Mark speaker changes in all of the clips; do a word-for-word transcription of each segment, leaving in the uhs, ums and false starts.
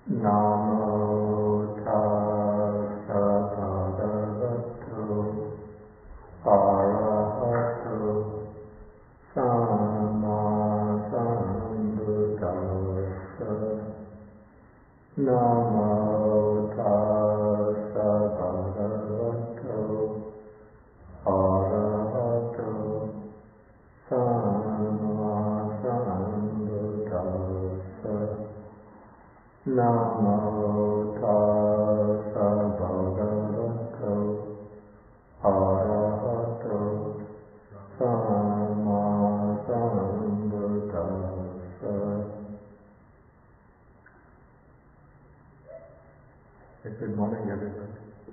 Speaker 1: Namo tassa bhagavato arahato samma sambuddhassa. Namo tassa bhagavato arahato samma sambuddhassa. Namo tassa bhagavato arahato samma sambuddhassa. Good morning, everybody.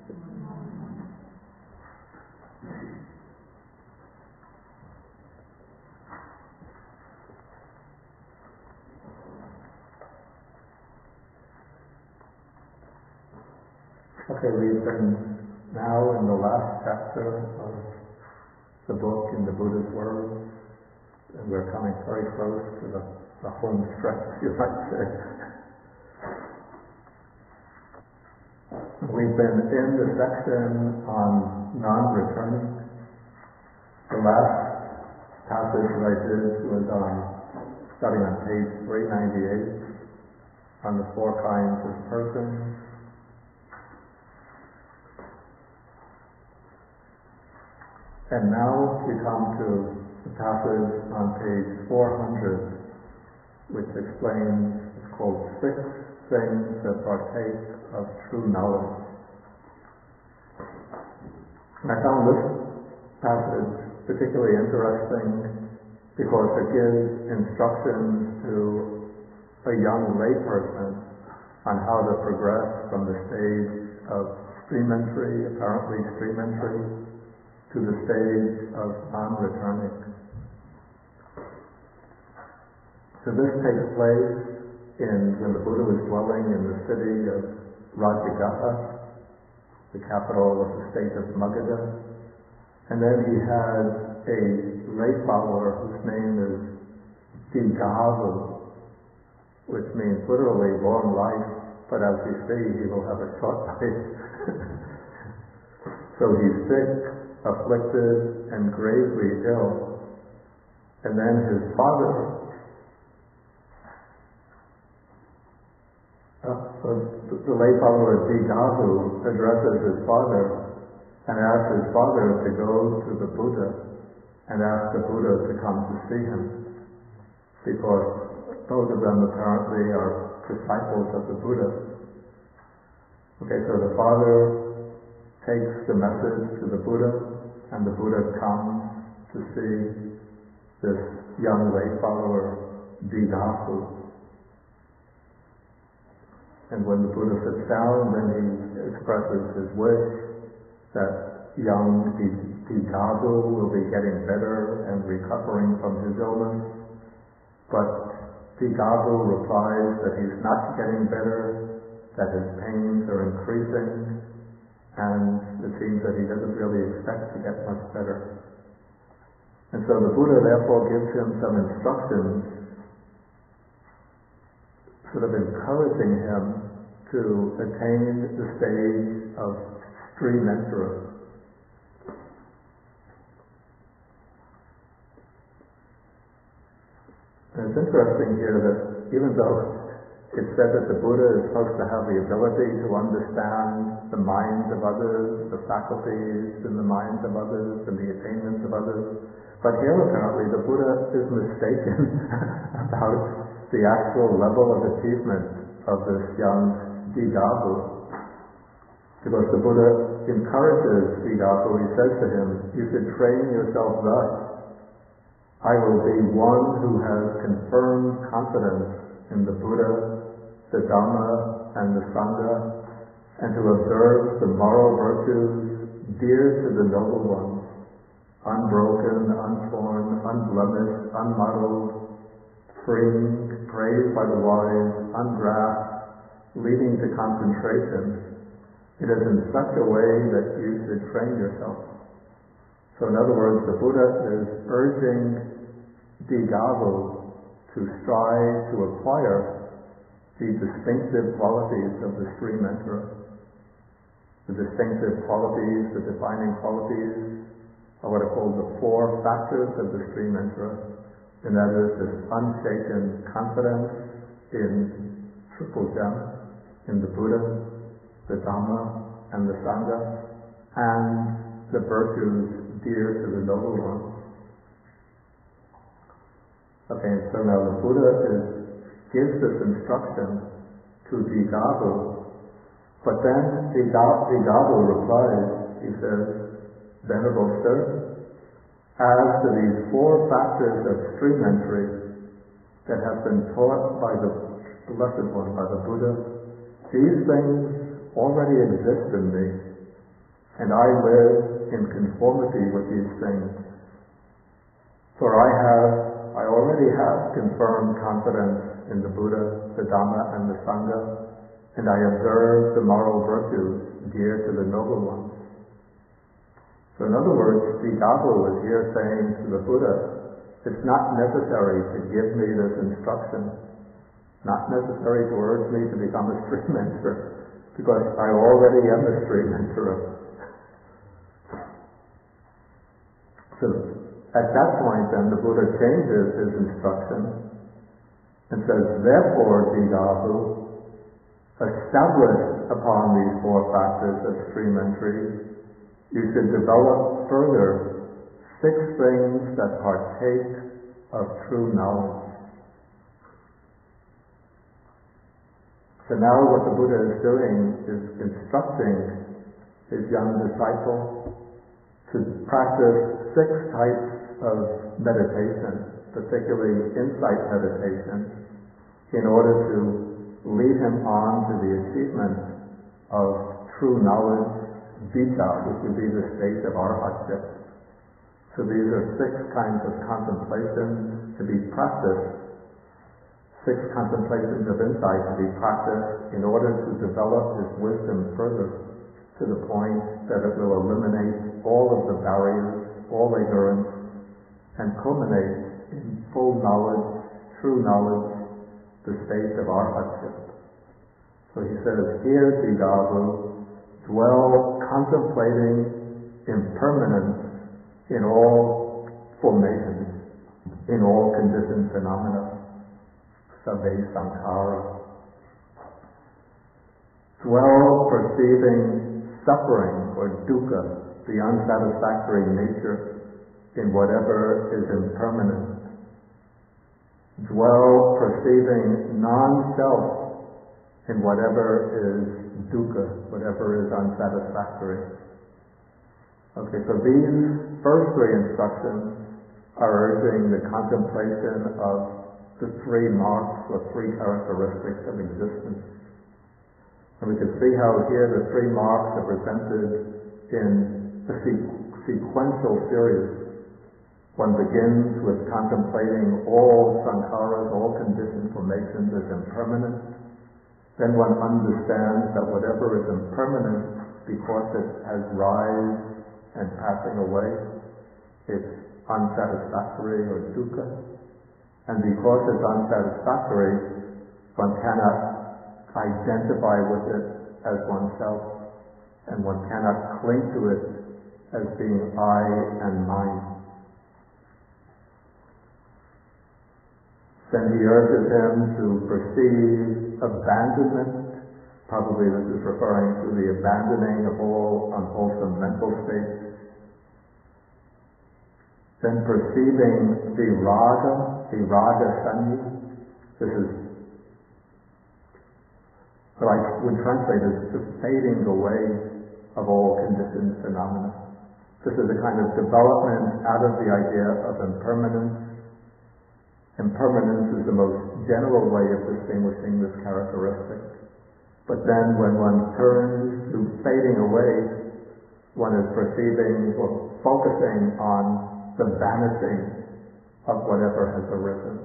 Speaker 1: Okay, we've been now in the last chapter of the book In the Buddha's Words, and we're coming very close to the, the home stretch, you might say. We've been in the section on non-returning. The last passage that I did was on, starting on page three ninety-eight, on the four kinds of persons. And now we come to the passage on page four hundred, which explains, it's called Six Things That Partake of True Knowledge. And I found this passage particularly interesting because it gives instructions to a young layperson on how to progress from the stage of stream entry, apparently stream entry, to the stage of non-returning. So this takes place in when the Buddha was dwelling in the city of Rajagaha, the capital of the state of Magadha, and then he had a lay follower whose name is Dighavu, which means literally long life, but as we see, he will have a short life. So he's sick, afflicted, and gravely ill. And then his father, uh, the, the lay follower Dighavu addresses his father and asks his father to go to the Buddha and ask the Buddha to come to see him, because both of them apparently are disciples of the Buddha. Okay, so the father takes the message to the Buddha, and the Buddha comes to see this young lay follower, Dighavu. And when the Buddha sits down, then he expresses his wish that young Dighavu will be getting better and recovering from his illness. But Dighavu replies that he's not getting better, that his pains are increasing, and it seems that he doesn't really expect to get much better. And so the Buddha therefore gives him some instructions, sort of encouraging him to attain the stage of stream enterer. And it's interesting here that even though it's said that the Buddha is supposed to have the ability to understand the minds of others, the faculties in the minds of others, and the attainments of others. But here apparently the Buddha is mistaken about the actual level of achievement of this young Dighavu. Because the Buddha encourages Dighavu, he says to him, you should train yourself thus. I will be one who has confirmed confidence in the Buddha, the Dhamma, and the Sangha, and to observe the moral virtues dear to the noble ones, unbroken, untorn, unblemished, unmuddled, freeing, praised by the wise, ungrasped, leading to concentration. It is in such a way that you should train yourself. So in other words, the Buddha is urging Dighavu to strive to acquire the distinctive qualities of the stream enterer. The distinctive qualities, the defining qualities, are what are called the four factors of the stream enterer, and that is this unshaken confidence in Triple Gem, in the Buddha, the Dhamma, and the Sangha, and the virtues dear to the Noble Ones. Okay, so now the Buddha is, gives this instruction to Jigabhu, but then Jigabhu replies, he says, Venerable Sir, as to these four factors of stream entry that have been taught by the Blessed One, by the Buddha, these things already exist in me, and I live in conformity with these things. For I have, I already have confirmed confidence in the Buddha, the Dhamma, and the Sangha, and I observe the moral virtues dear to the Noble Ones. So in other words, Jigabhu is here saying to the Buddha, it's not necessary to give me this instruction, not necessary to urge me to become a stream enterer, because I already am a stream enterer. So at that point then the Buddha changes his instruction and says, therefore, Jigabhu, established upon these four factors of stream entry, you should develop further six things that partake of true knowledge. So now what the Buddha is doing is instructing his young disciple to practice six types of meditation, particularly insight meditation, in order to lead him on to the achievement of true knowledge, vijja, which would be the state of arhatship. So these are six kinds of contemplations to be practiced, six contemplations of insight to be practiced in order to develop his wisdom further to the point that it will eliminate all of the barriers, all ignorance, and culminate in full knowledge, true knowledge, the state of arhatship. So he says, here, Jigabhu, dwell contemplating impermanence in all formations, in all conditioned phenomena, sabbe sankhara. Dwell perceiving suffering or dukkha, the unsatisfactory nature in whatever is impermanent. Dwell perceiving non-self in whatever is dukkha, whatever is unsatisfactory. Okay, so these first three instructions are urging the contemplation of the three marks or three characteristics of existence. And we can see how here the three marks are presented in a sequential series. One begins with contemplating all sankharas, all conditioned formations as impermanent. Then one understands that whatever is impermanent, because it has rise and passing away, it's unsatisfactory or dukkha. And because it's unsatisfactory, one cannot identify with it as oneself, and one cannot cling to it as being I and mine. Then he urges him to perceive abandonment. Probably this is referring to the abandoning of all unwholesome mental states. Then perceiving viraga, viraga sanyi. This is what I would translate as the fading away of all conditioned phenomena. This is a kind of development out of the idea of impermanence. Impermanence is the most general way of distinguishing this characteristic. But then when one turns to fading away, one is perceiving or focusing on the vanishing of whatever has arisen.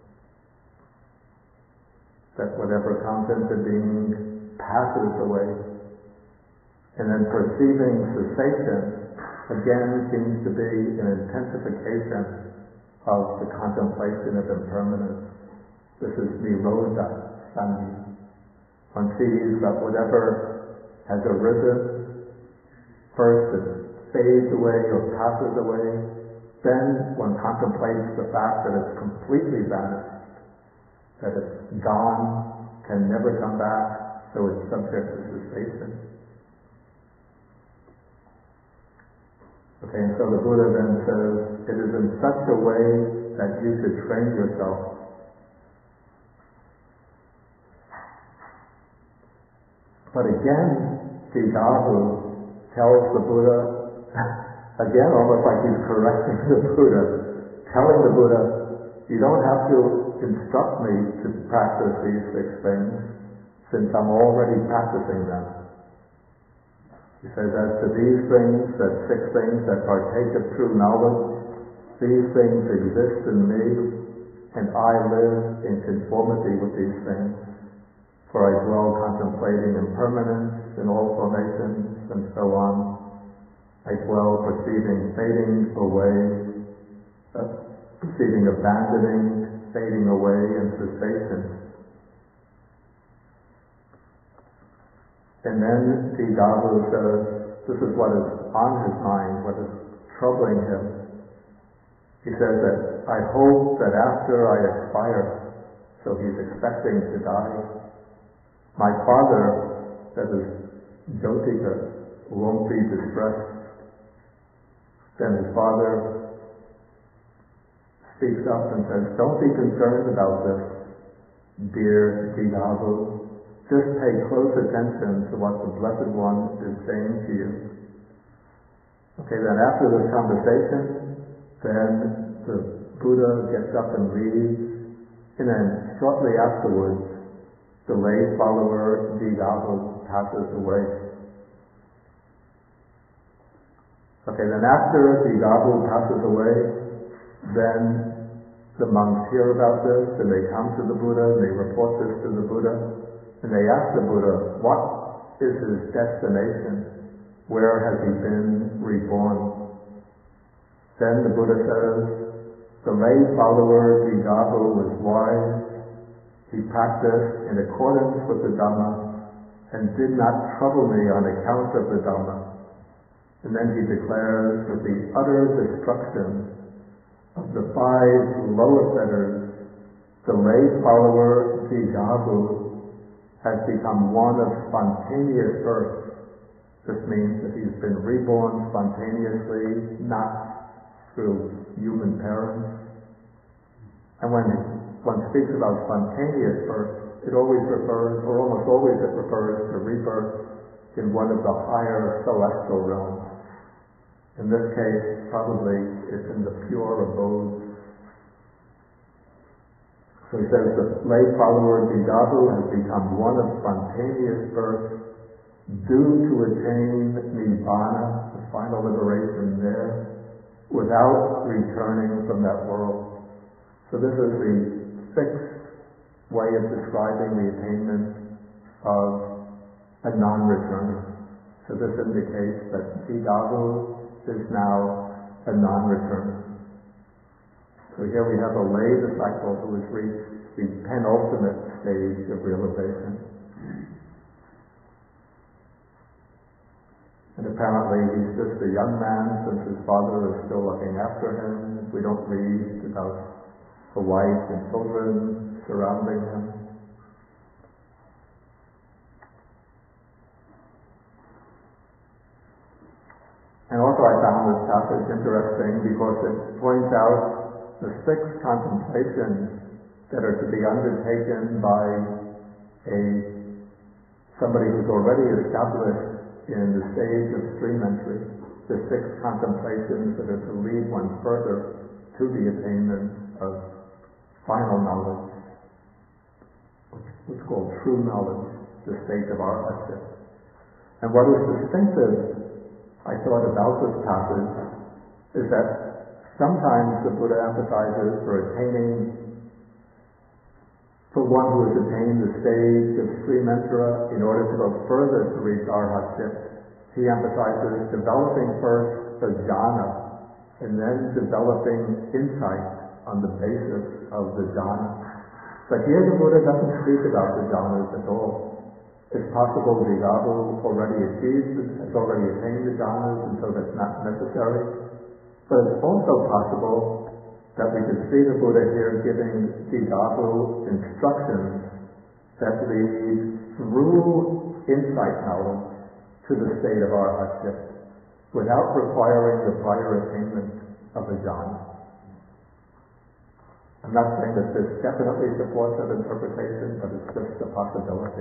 Speaker 1: That whatever comes into being passes away. And then perceiving cessation again seems to be an intensification of the contemplation of impermanence. This is nirodha sanyi. one sees that whatever has arisen, first it fades away or passes away, then one contemplates the fact that it's completely vanished, that it's gone, can never come back, so it's subject to cessation. Okay, and so the Buddha then says, it is in such a way that you should train yourself. But again, Jigabu tells the Buddha, again almost like he's correcting the Buddha, telling the Buddha, you don't have to instruct me to practice these six things, since I'm already practicing them. He says, as to these things, that six things that partake of true knowledge, these things exist in me, and I live in conformity with these things. For I dwell contemplating impermanence in all formations, and so on. I dwell perceiving fading away, uh, perceiving abandoning, fading away, and cessation. And then Jigabu says, this is what is on his mind, what is troubling him. He says that I hope that after I expire, so he's expecting to die, my father, that is Jyotika, won't be distressed. Then his father speaks up and says, don't be concerned about this, dear Jigabu. Just pay close attention to what the Blessed One is saying to you. Okay, then after this conversation, then the Buddha gets up and leaves, and then shortly afterwards, the lay follower Jigabu passes away. Okay, then after Jigabu passes away, then the monks hear about this, and they come to the Buddha, and they report this to the Buddha, and they ask the Buddha, what is his destination? Where has he been reborn? Then the Buddha says, the lay follower Jigabu was wise. He practiced in accordance with the Dhamma and did not trouble me on account of the Dhamma. And then he declares, with the utter destruction of the five lower fetters, the lay follower Jigabu has become one of spontaneous birth. This means that he's been reborn spontaneously, not through human parents. And when one speaks about spontaneous birth, it always refers, or almost always it refers to rebirth in one of the higher celestial realms. In this case, probably it's in the pure abode. So he says the lay follower Jigabu has become one of spontaneous birth due to attain Nibbana, the final liberation there, without returning from that world. So this is the sixth way of describing the attainment of a non-returner. So this indicates that Jigabu is now a non-returner. So here we have a lay disciple who has reached the penultimate stage of realization. And apparently he's just a young man since his father is still looking after him. We don't read about a wife and children surrounding him. And also I found this passage interesting because it points out the six contemplations that are to be undertaken by a somebody who's already established in the stage of stream entry, the six contemplations that are to lead one further to the attainment of final knowledge, what's called true knowledge, the state of arhatship. And what is distinctive, I thought, about this passage is that sometimes the Buddha emphasizes for attaining, for one who has attained the stage of Sri Mentora, in order to go further to reach arhatship, he emphasizes developing first the jhana and then developing insight on the basis of the jhana. But here the Buddha doesn't speak about the jhanas at all. possible Jigabhu already achieved, has already attained the jhanas, and so that's not necessary. But it's also possible that we could see the Buddha here giving Jigabhu instructions that lead through insight knowledge to the state of arhatship without requiring the prior attainment of a jhana. I'm not saying that this definitely supports that interpretation, but it's just a possibility.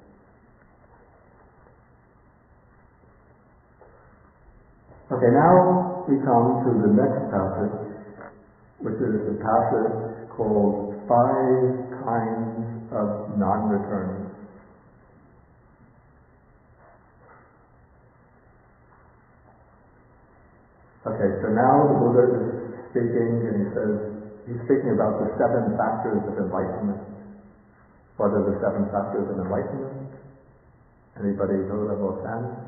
Speaker 1: Okay, now we come to the next passage, which is the passage called Five Kinds of Non-Returning. Okay, so now the Buddha is speaking, and he says, he's speaking about the seven factors of enlightenment. What are the seven factors of enlightenment? Anybody know them offhand?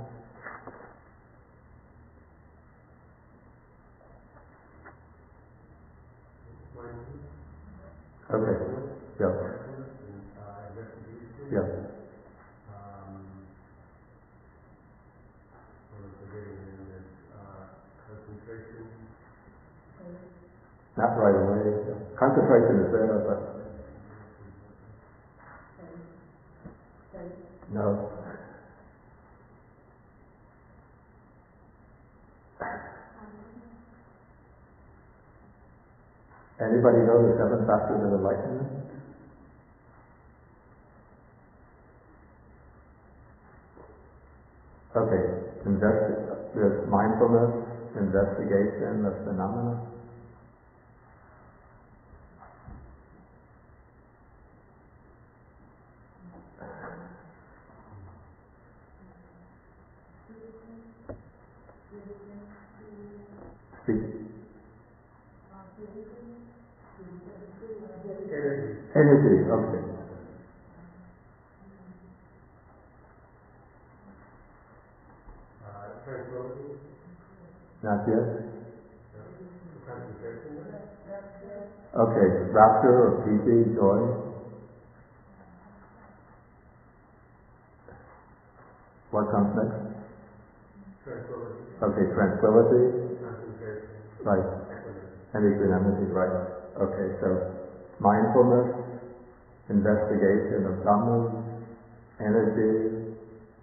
Speaker 1: Okay. Yeah. Yeah. Not right away. Concentration is there, but no. Anybody know the seven factors of enlightenment? Okay, Investi- there's mindfulness, investigation of phenomena. Speak. Energy, okay.
Speaker 2: Uh, tranquility?
Speaker 1: Not yet?
Speaker 2: Concentration?
Speaker 1: Okay, rapture or piti, joy. What comes next?
Speaker 2: Tranquility.
Speaker 1: Okay, tranquility.
Speaker 2: Concentration.
Speaker 1: Right.
Speaker 2: Equanimity.
Speaker 1: And equanimity, right. Okay, so mindfulness, investigation of dhammas, energy,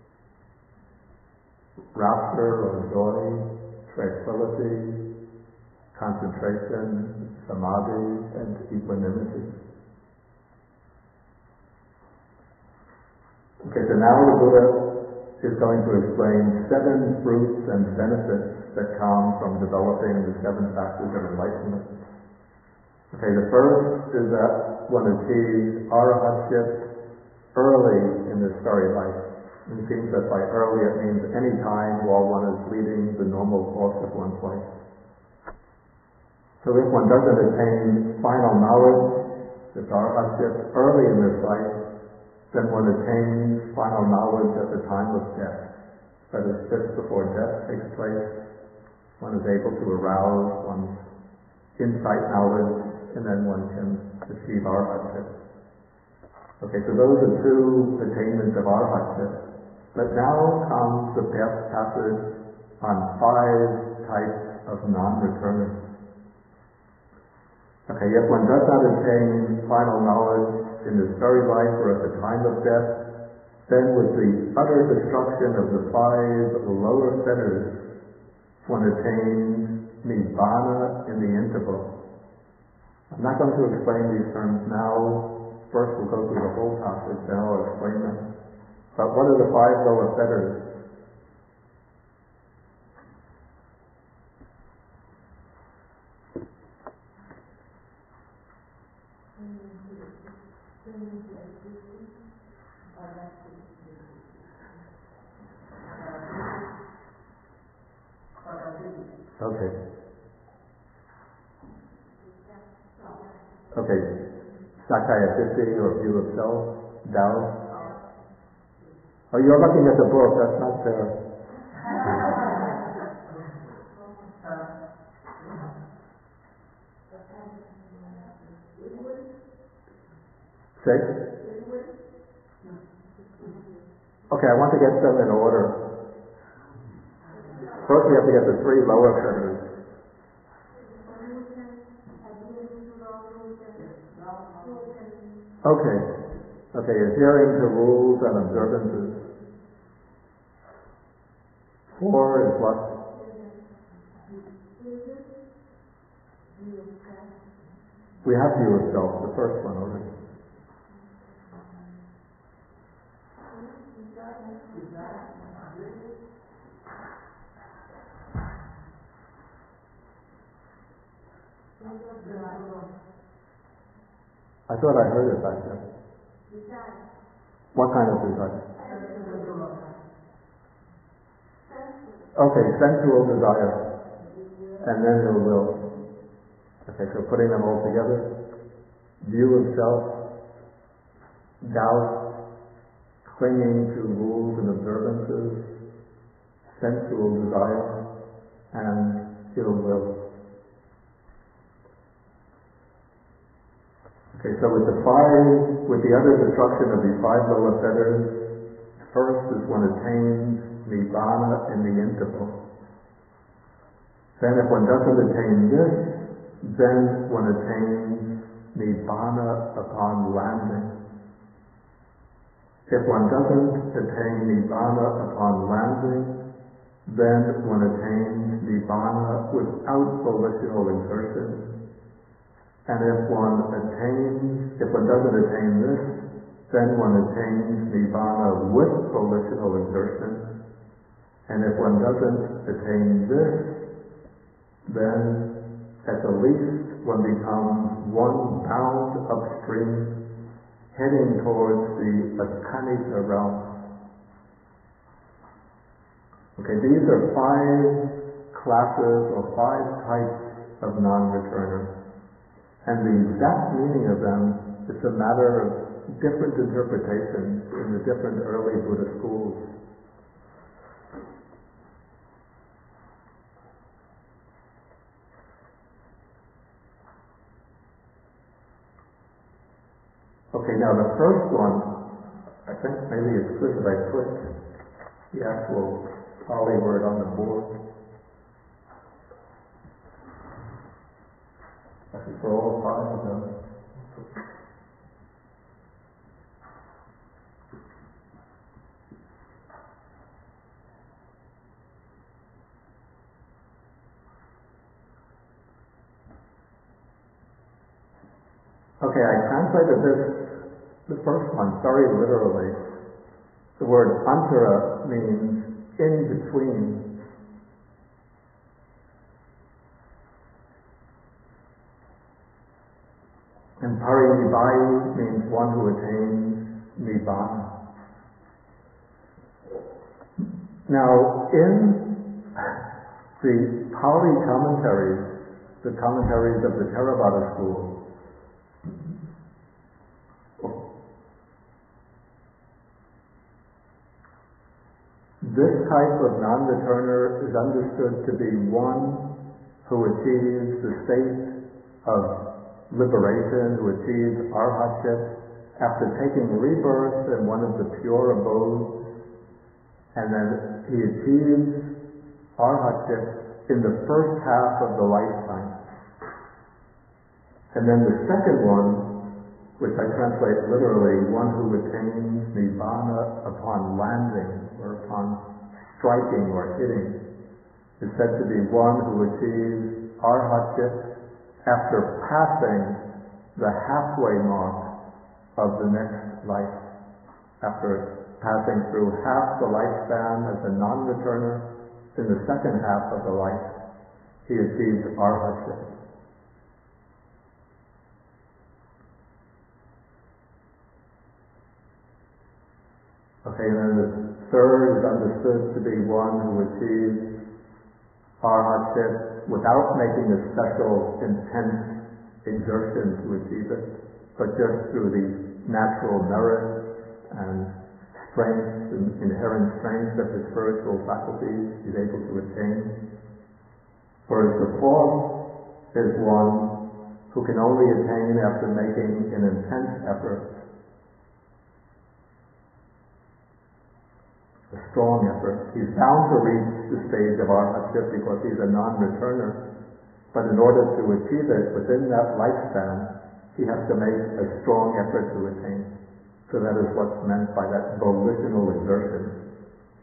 Speaker 1: rapture or joy, tranquility, concentration, samadhi, and equanimity. Okay, so now the Buddha is going to explain seven fruits and benefits that come from developing the seven factors of enlightenment. Okay, the first is that one achieves arahatship early in this very life. It seems that by early it means any time while one is leading the normal course of one's life. So if one doesn't attain final knowledge, this arahatship early in this life, then one attains final knowledge at the time of death. That is, just before death takes place, one is able to arouse one's insight knowledge, and then one can achieve arhatship. Okay, so those are two attainments of arhatship. But now comes the passage on five types of non-returning. Okay, if one does not attain final knowledge in this very life or at the time of death, then with the utter destruction of the five lower fetters, one attains nibbana in the interval. I'm not going to explain these terms now. First we'll go through the whole passage, then I'll explain them. But what are the five lower fetters? Okay. Okay. Sakaya Ditti or view of self, doubt. Oh, you're looking at the book, that's not fair. Six? Okay, I want to get them in order. First we have to get the three lower feathers. Okay. Okay, adhering to rules and observances. Four is what? We have view of self, the first one already. I thought I heard it back there. What kind of desire? Okay, sensual desire. And then your will. Okay, so putting them all together. View of self, doubt, clinging to rules and observances, sensual desire, and ill will. Okay, so with the five, with the other destruction of these five lower feathers, first is one attains Nibbana in the interval. Then if one doesn't attain this, then one attains Nibbana upon landing. If one doesn't attain Nibbana upon landing, then one attains Nibbana without volitional exertion. And if one attains, if one doesn't attain this, then one attains Nibbana with volitional exertion. And if one doesn't attain this, then at the least one becomes one bound upstream, heading towards the Akhanita realm. Okay, these are five classes or five types of non-returners. And the exact meaning of them is a matter of different interpretations in the different early Buddha schools. Okay, now the first one, I think maybe it's good that I put the actual Pali word on the board. Actually, for all five of them. Okay, I translated this, the first one, very literally. The word antara means in between. And parinibhayi means one who attains Nibbana. Now, in the Pali commentaries, the commentaries of the Theravada school, this type of non-returner is understood to be one who achieves the state of liberation, who achieves arhatship after taking rebirth in one of the pure abodes, and then he achieves arhatship in the first half of the lifetime. And then the second one, which I translate literally, one who attains Nibbana upon landing or upon striking or hitting, is said to be one who achieves arhatship after passing the halfway mark of the next life, after passing through half the lifespan as a non-returner, in the second half of the life, he achieves arhatship. Okay, and then the third is understood to be one who achieves arhatship without making a special intense exertion to achieve it, but just through the natural merits and strengths and inherent strengths of his spiritual faculties he's able to attain. Whereas the fourth is one who can only attain after making an intense effort. a strong effort. He's bound to reach the stage of arhatship because he's a non-returner. But in order to achieve it within that lifespan, he has to make a strong effort to attain. So that is what's meant by that volitional exertion.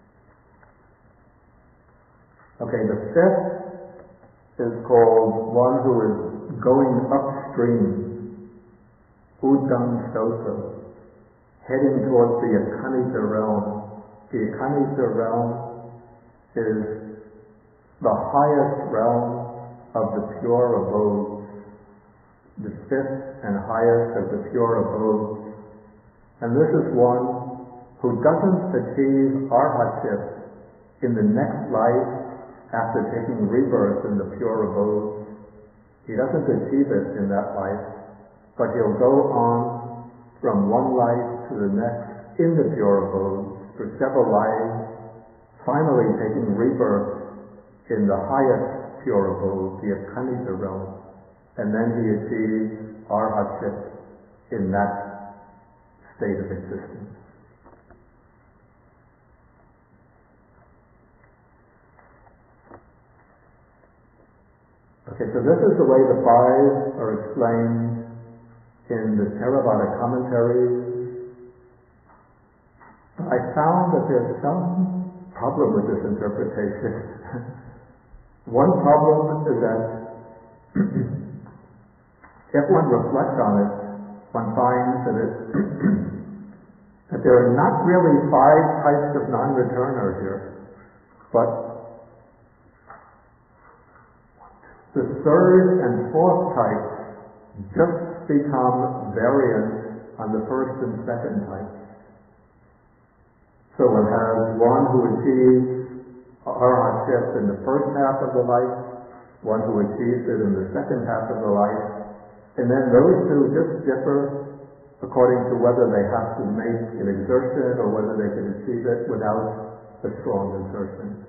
Speaker 1: Okay, the fifth is called one who is going upstream, Udam Sosa, heading towards the Akanita realm. The Akanita realm is the highest realm of the pure abodes, the fifth and highest of the pure abodes. And this is one who doesn't achieve arhatship in the next life after taking rebirth in the pure abodes. He doesn't achieve it in that life, but he'll go on from one life to the next in the pure abodes for several lives, finally taking rebirth in the highest pure abode, the Akanita realm, and then he achieves arhatship in that state of existence. Okay, so this is the way the five are explained in the Theravada commentaries. I found that there's some problem with this interpretation. One problem is that if one reflects on it, one finds that it that there are not really five types of non-returner here, but the third and fourth types just become variants on the first and second types. So one has one who achieves arhatship in the first half of the life, one who achieves it in the second half of the life, and then those two just differ according to whether they have to make an exertion or whether they can achieve it without a strong exertion.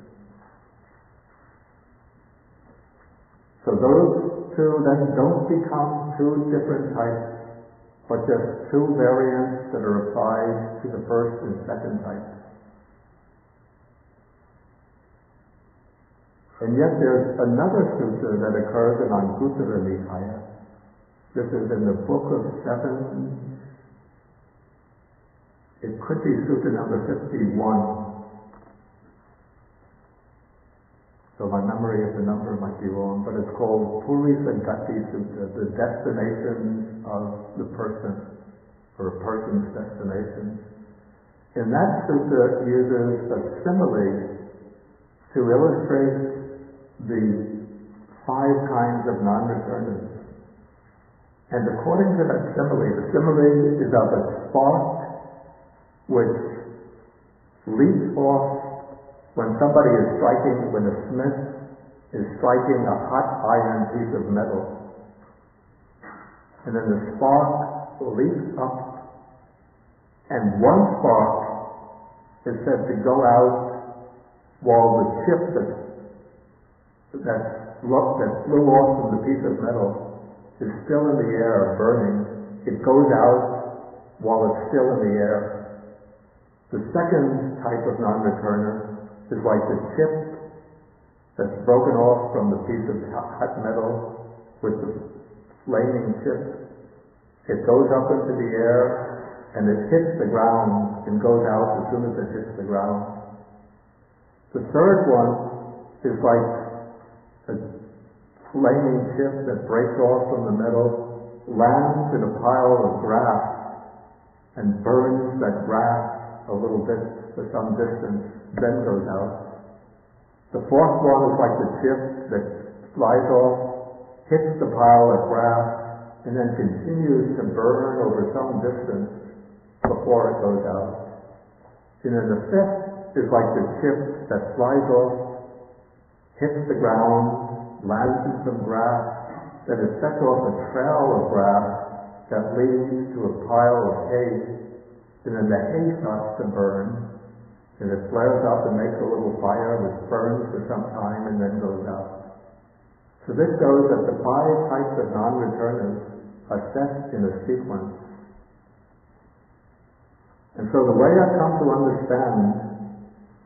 Speaker 1: So those two then don't become two different types, but just two variants that are applied to the first and second types. And yet there's another sutta that occurs in Anguttara Nikaya. This is in the book of seven. It could be sutta number fifty-one. So my memory of the number might be wrong, but it's called Purisa Gati Sutta, the destination of the person, or a person's destination. And that sutta uses a simile to illustrate the five kinds of non-returners. And according to that simile, the simile is of a spark which leaps off when somebody is striking, when a smith is striking a hot iron piece of metal. And then the spark leaps up, and one spark is said to go out while the chip that that, that flew off from the piece of metal is still in the air, burning. It goes out while it's still in the air. The second type of non-returner is like the chip that's broken off from the piece of hot metal with the flaming chip. It goes up into the air and it hits the ground and goes out as soon as it hits the ground. The third one is like a flaming chip that breaks off from the metal, lands in a pile of grass and burns that grass a little bit for some distance, then goes out. The fourth one is like the chip that flies off, hits the pile of grass, and then continues to burn over some distance before it goes out. And then the fifth is like the chip that flies off, hits the ground, lands in some grass, then it sets off a trail of grass that leads to a pile of hay, and then the hay starts to burn, and it flares up and makes a little fire which burns for some time and then goes out. So this shows that the five types of non-returners are set in a sequence. And so the way I've come to understand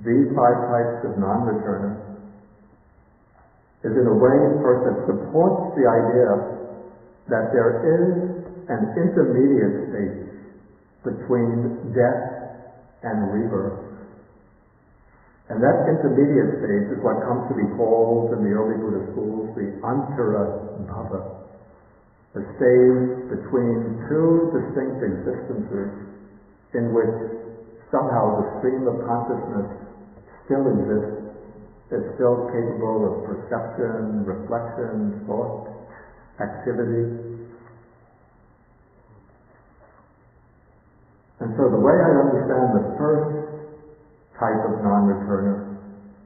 Speaker 1: these five types of non-returner is in a way first that supports the idea that there is an intermediate state between death and rebirth. And that intermediate stage is what comes to be called in the early Buddhist schools the Antara Bhava, a stage between two distinct existences in which somehow the stream of consciousness still exists. It's still capable of perception, reflection, thought, activity. And so the way I understand the first type of non-returner,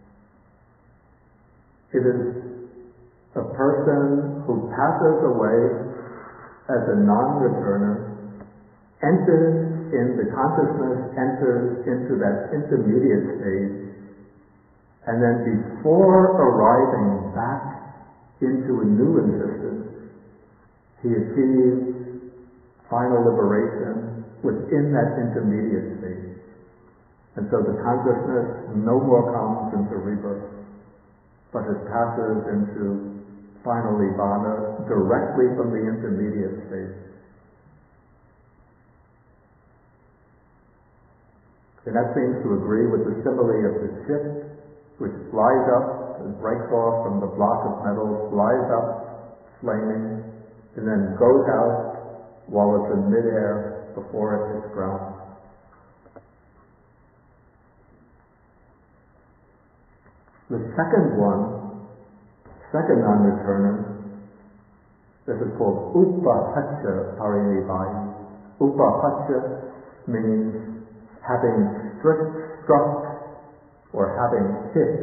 Speaker 1: it is a person who passes away as a non-returner, enters in the consciousness, enters into that intermediate stage, and then before arriving back into a new existence, he achieves final liberation within that intermediate stage. And so the consciousness no more comes into rebirth, but it passes into final Nibbana directly from the intermediate stage. And that seems to agree with the simile of the ship, which flies up and breaks off from the block of metal, flies up, flaming, and then goes out while it's in midair before it hits ground. The second one, second non-returner, this is called Upahacha Parinibbana. Upahacha means having strict, struck or having hit.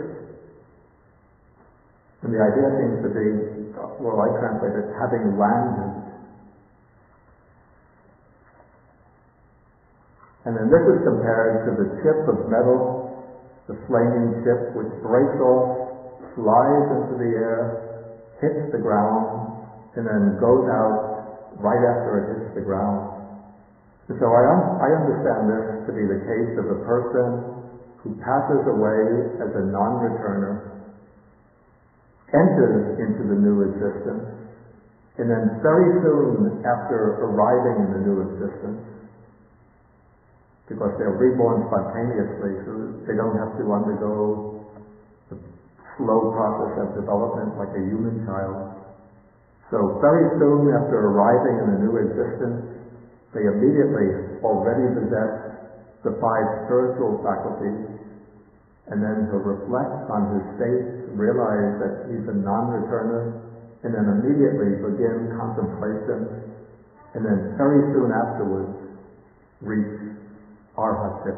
Speaker 1: And the idea seems to be, well, I translate it, having landed. And then this is compared to the ship of metal, the flaming ship which breaks off, flies into the air, hits the ground, and then goes out right after it hits the ground. And so I, un- I understand this to be the case of a person who passes away as a non-returner, enters into the new existence, and then very soon after arriving in the new existence, because they're reborn spontaneously, so they don't have to undergo the slow process of development like a human child. So very soon after arriving in the new existence, they immediately already possess the five spiritual faculties, and then to reflect on his state, realize that he's a non-returner, and then immediately begin contemplation, and then very soon afterwards reach arhatship.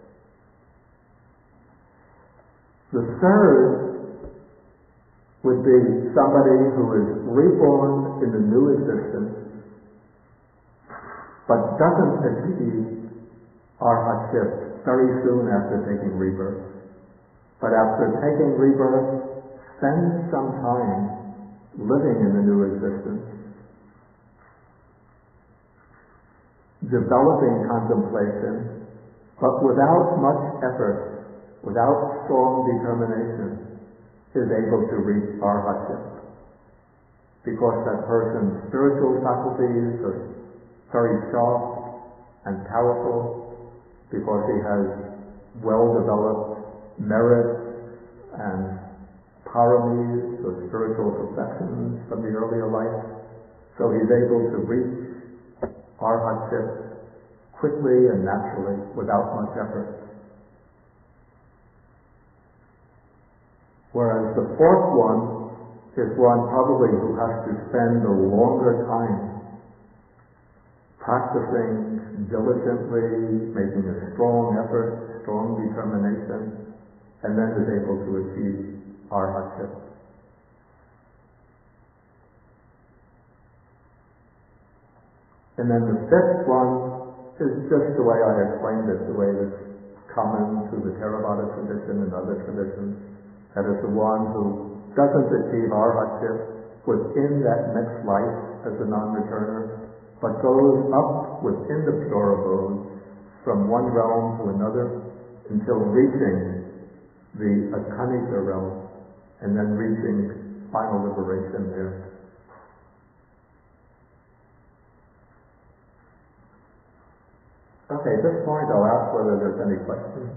Speaker 1: The third would be somebody who is reborn in the new existence, but doesn't achieve arhatship very soon after taking rebirth. But after taking rebirth, spends some time living in the new existence, developing contemplation, but without much effort, without strong determination, is able to reach arhatship. Because that person's spiritual faculties are very sharp and powerful, because he has well-developed merits and paramis, or spiritual perfections from the earlier life. So he's able to reach arhatship quickly and naturally without much effort. Whereas the fourth one is one probably who has to spend a longer time practicing diligently, making a strong effort, strong determination, and then is able to achieve arhatship. And then the fifth one is just the way I explained it, the way that's common to the Theravada tradition and other traditions. That is the one who doesn't achieve arhatship within that next life as a non-returner, but goes up within the pure abode from one realm to another until reaching the Akhanita realm, and then reaching final liberation there. Okay, at this point I'll ask whether there's any questions.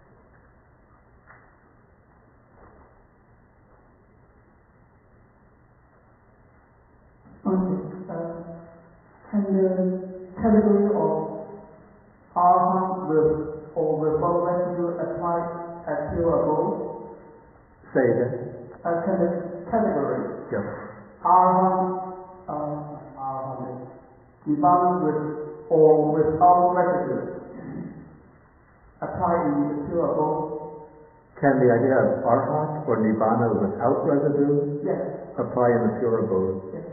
Speaker 3: Okay. Uh, can the category of Arahant with or without residue apply at pure abode?
Speaker 1: Say again.
Speaker 3: Uh, can the category
Speaker 1: Yes.
Speaker 3: Arahant, um, Arahant, Nibbana with or without residue apply in the pure abode?
Speaker 1: Can the idea of Arhat or Nibbana without residue
Speaker 3: Yes.
Speaker 1: apply in the pure abode?
Speaker 3: Yes.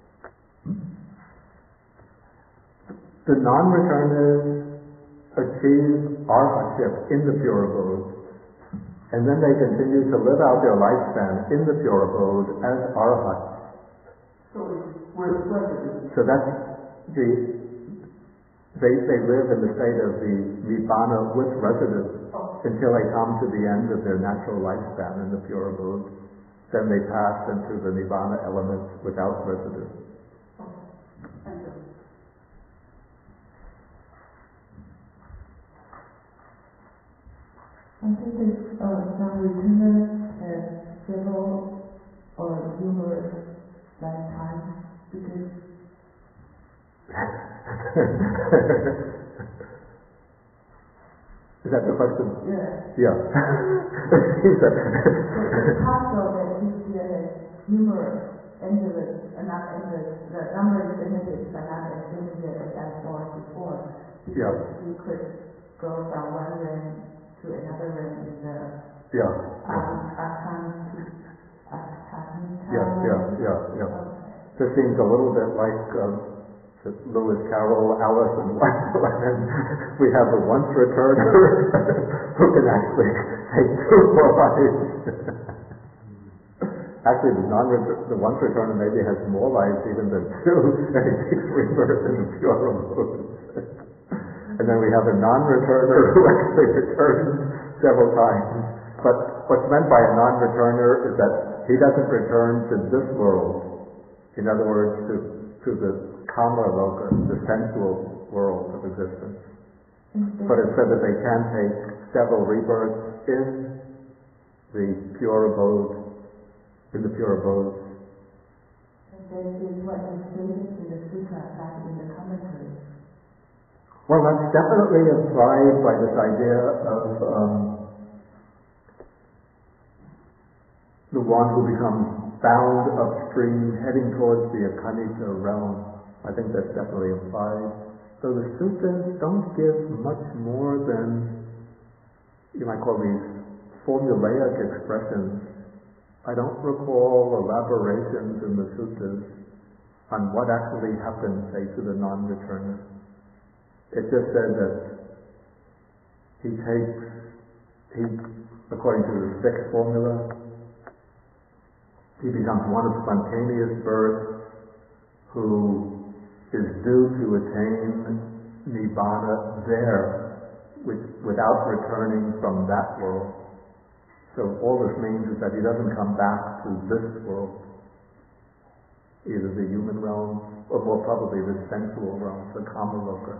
Speaker 1: The non-returners achieve arhatship in the pure abode, and then they continue to live out their lifespan in the pure abode as arhats.
Speaker 3: So it's with residue.
Speaker 1: So that's the they they live in the state of the Nibbana with residue
Speaker 3: Oh.
Speaker 1: until they come to the end of their natural lifespan in the pure abode. Then they pass into the Nibbana element without residue.
Speaker 3: Thank you.
Speaker 4: I think that uh, some returners have several or numerous lifetimes because
Speaker 1: Is that the question?
Speaker 4: yeah,
Speaker 1: Yeah.
Speaker 4: it's possible that this year has numerous endless, uh, not endless, the number is limited but not as limited as I saw before. Because
Speaker 1: Yeah.
Speaker 4: we could go from one realm to another realm in the
Speaker 1: Yeah.
Speaker 4: um, Akhan to Akhanita.
Speaker 1: Yeah, yeah, yeah, yeah.
Speaker 4: Okay.
Speaker 1: This seems a little bit like um, Lewis Carroll, Alice in Wonderland. We have a once returner who can actually take two lives. Actually, the non the once returner maybe has more lives even than two, and he takes rebirth in the pure abode. And then we have a non-returner who actually returns several times. But what's meant by a non-returner is that he doesn't return to this world. In other words, to, to the kama loka, the sensual world of existence. But it's said that they can take several rebirths in the pure abode, in the pure abode.
Speaker 4: And this is what is stated in the sutta, not in the commentary.
Speaker 1: Well, that's definitely implied by this idea of um, the one who becomes bound upstream, heading towards the Akhanita realm. I think that's definitely implied. So the suttas don't give much more than, you might call these formulaic expressions. I don't recall elaborations in the suttas on what actually happens, say, to the non-returner. It just said that he takes, he, according to the sixth formula, he becomes one of spontaneous birth who is due to attain Nibbana there, which, without returning from that world. So all this means is that he doesn't come back to this world, either the human realm or more probably the sensual realm, the kama loka.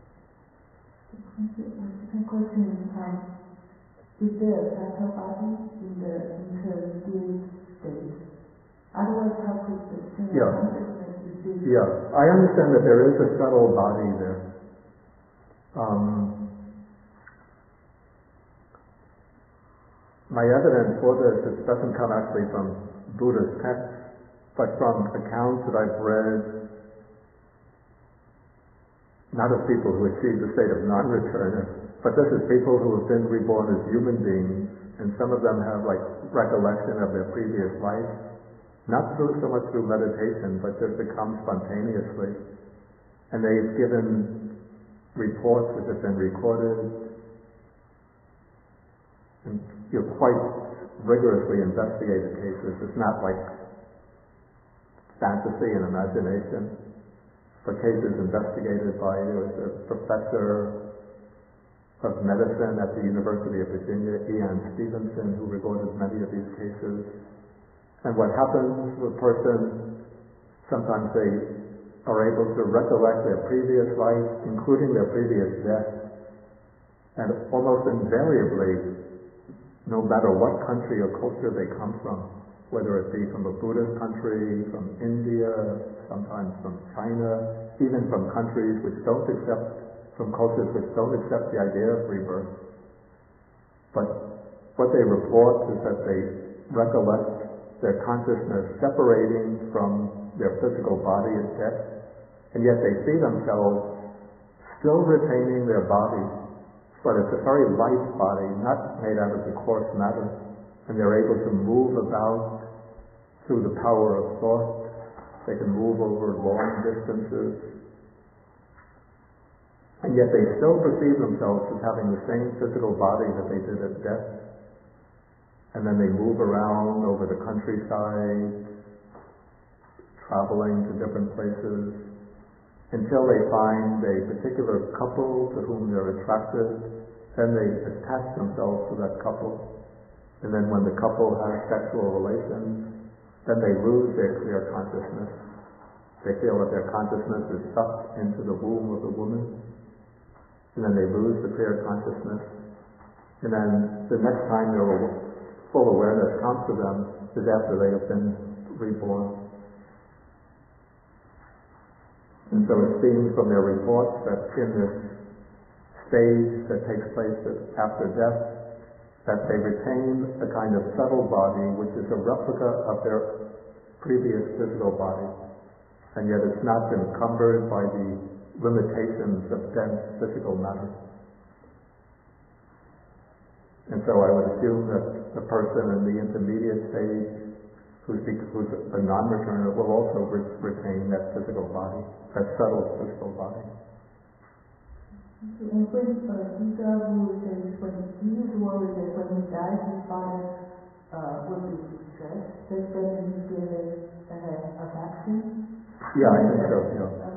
Speaker 4: The question is, um, is there a subtle body in the intermediate state? Otherwise, how could the stream
Speaker 1: Yeah.
Speaker 4: of consciousness receive?
Speaker 1: Yeah, I understand that there is a subtle body there. Um, my evidence for this, it doesn't come actually from Buddhist texts, but from accounts that I've read, not of people who achieve the state of non-returner, but this is people who have been reborn as human beings, and some of them have like recollection of their previous life, not through so much through meditation, but just it comes spontaneously. And they've given reports which have been recorded, and you know, quite rigorously investigated cases. It's not like fantasy and imagination. For cases investigated by, there was a professor of medicine at the University of Virginia, Ian Stevenson, who recorded many of these cases. And what happens to a person, sometimes they are able to recollect their previous life, including their previous death, and almost invariably, no matter what country or culture they come from, whether it be from a Buddhist country, from India, sometimes from China, even from countries which don't accept, from cultures which don't accept the idea of rebirth. But what they report is that they recollect their consciousness separating from their physical body at death, and yet they see themselves still retaining their body, but it's a very light body, not made out of the coarse matter, and they're able to move about through the power of thought. They can move over long distances, and yet they still perceive themselves as having the same physical body that they did at death. And then they move around over the countryside, traveling to different places, until they find a particular couple to whom they're attracted. Then they attach themselves to that couple. And then when the couple has sexual relations, then they lose their clear consciousness. They feel that their consciousness is sucked into the womb of the woman. And then they lose the clear consciousness. And then the next time their full awareness comes to them is after they have been reborn. And so it seems from their reports that in this stage that takes place after death, that they retain a kind of subtle body which is a replica of their previous physical body. And yet it's not encumbered by the limitations of dense physical matter. And so I would assume that the person in the intermediate stage, who's, who's a non-returner, will also re- retain that physical body, that subtle physical body.
Speaker 4: And when uh, Gita Guru says, when Jesus worried that when he died, his body uh, would be distressed, does that mean he gave a, a vaccine?
Speaker 1: Yeah, I think so, yeah.
Speaker 4: Um,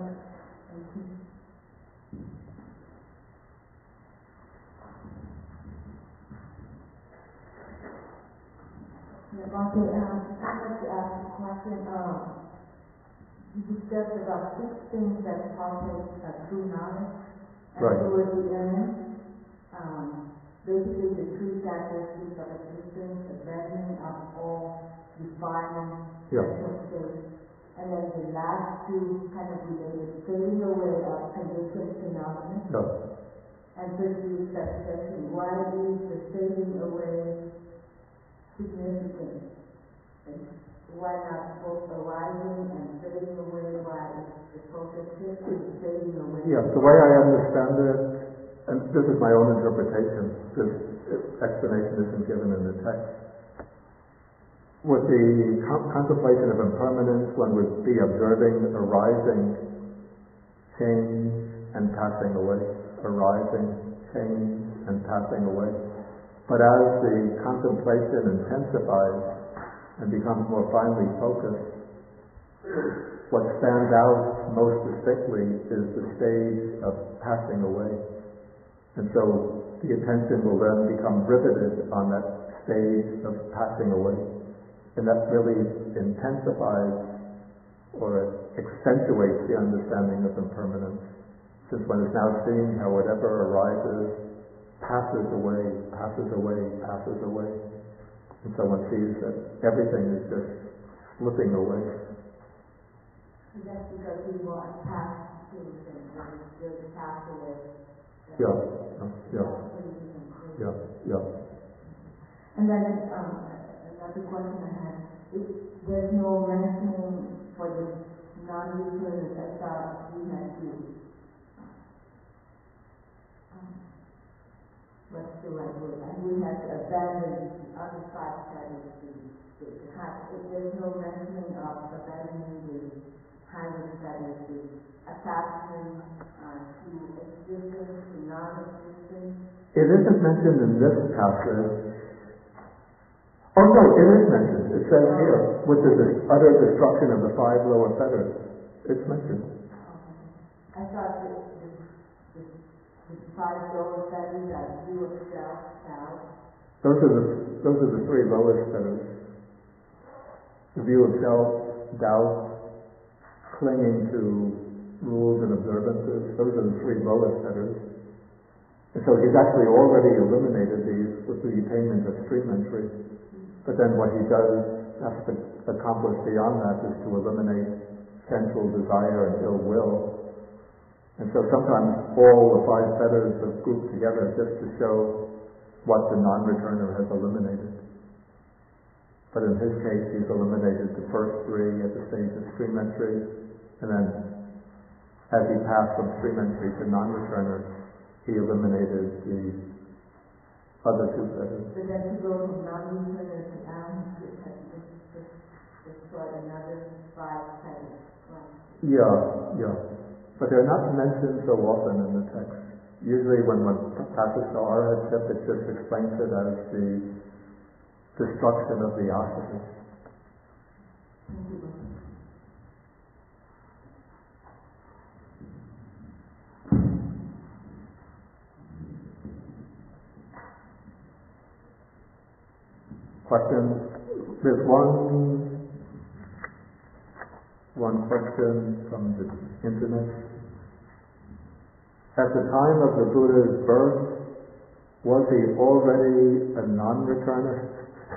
Speaker 4: Yeah, Bhante, um, I'd like to ask a question. Um, you discussed about six things that partake of true knowledge, and
Speaker 1: Right.
Speaker 4: toward the end, um, basically the true characteristics of existence, abandoning of all defining
Speaker 1: Yeah.
Speaker 4: mental states, and then the last two kind of related, fading away of conditioned phenomena,
Speaker 1: Yeah.
Speaker 4: and fifty subsection. Why is the fading away significant? And why not both arising and fading away? Why is the focus shifting, fading away?
Speaker 1: Yeah, the way I understand it, and this is my own interpretation, this explanation isn't given in the text. With the con- contemplation of impermanence, one would be observing arising, change, and passing away. Arising, change, and passing away. But as the contemplation intensifies and becomes more finely focused, what stands out most distinctly is the stage of passing away. And so the attention will then become riveted on that stage of passing away. And that really intensifies or accentuates the understanding of impermanence. Since one is now seeing how whatever arises passes away, passes away, passes away. And so one sees that everything is just slipping away.
Speaker 4: And that's because we want past things and when there's a past away.
Speaker 1: Yeah, yeah, yeah, yeah.
Speaker 4: And then um, another question I had, if there's no mentioning for the non-returner, that's how we have to what's the right word? And we have to abandon the other five studies to, to, to have, if there's no mentioning of abandoning the higher studies, the attachment uh, to existence, to non-existence.
Speaker 1: It isn't mentioned in this passage. Oh no, it is mentioned. It says here, with the dis- utter destruction of the five lower fetters. It's mentioned.
Speaker 4: Okay. I thought that the, the, the five lower fetters are view of self, self.
Speaker 1: Those are the those are the three lowest fetters. The view of self, doubt, clinging to rules and observances. Those are the three lowest fetters. And so he's actually already eliminated these with the attainment of stream entry. But then what he does have to accomplish beyond that is to eliminate sensual desire and ill will. And so sometimes all the five fetters are grouped together just to show what the non-returner has eliminated. But in his case, he's eliminated the first three at the stage of stream entry, and then as he passed from stream entry to non-returner, he eliminated the other two fetters.
Speaker 4: But then to go from non-returner to down, it has to just destroy another five fetters.
Speaker 1: Yeah, yeah. But they're not mentioned so often in the text. Usually when one passes to Arhat, it just explains it as the destruction of the asanas. Questions? There's one one question from the internet. At the time of the Buddha's birth, was he already a non-returner?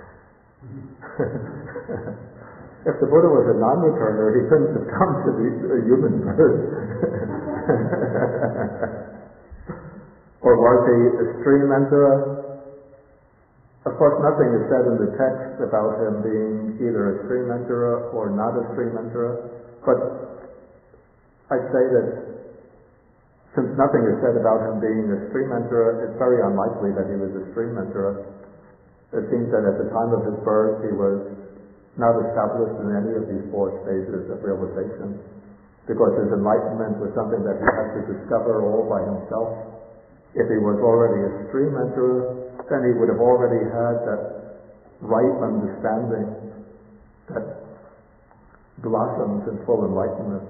Speaker 1: If the Buddha was a non-returner, he couldn't have come to the a human birth. Or was he a stream enterer? Of course, nothing is said in the text about him being either a stream enterer or not a stream enterer, but I'd say that since nothing is said about him being a stream enterer, it's very unlikely that he was a stream enterer. It seems that at the time of his birth, he was not established in any of these four stages of realization, because his enlightenment was something that he had to discover all by himself. If he was already a stream enterer, then he would have already had that right understanding that blossoms in full enlightenment.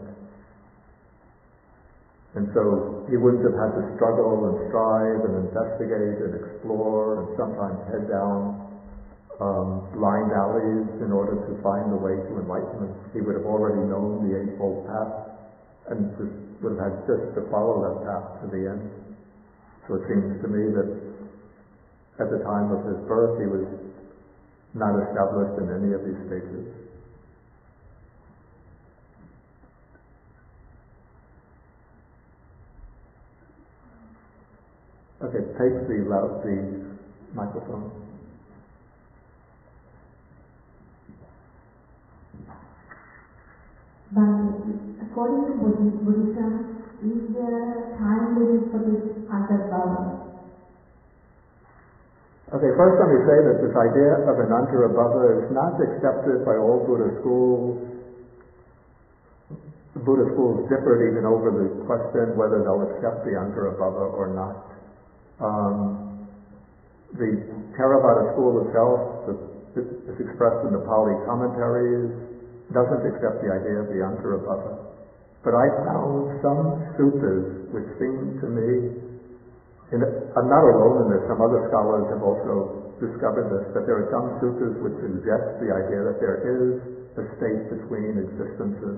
Speaker 1: And so he wouldn't have had to struggle and strive and investigate and explore and sometimes head down um, blind alleys in order to find the way to enlightenment. He would have already known the Eightfold Path and just would have had just to follow that path to the end. So it seems to me that at the time of his birth, he was not established in any of these stages. Okay, take the loud the microphone.
Speaker 4: But according to Buddhism, is there a time limit for this antarbhava?
Speaker 1: Okay, first let me say that this idea of an antarbhava is not accepted by all Buddha schools. The Buddha schools differed even over the question whether they'll accept the antarbhava or not. Um, the Theravada school itself, is expressed in the Pali commentaries, doesn't accept the idea of the antarbhava. But I found some suttas which seem to me, and I'm not alone in this, some other scholars have also discovered this, that there are some suttas which suggest the idea that there is a state between existences.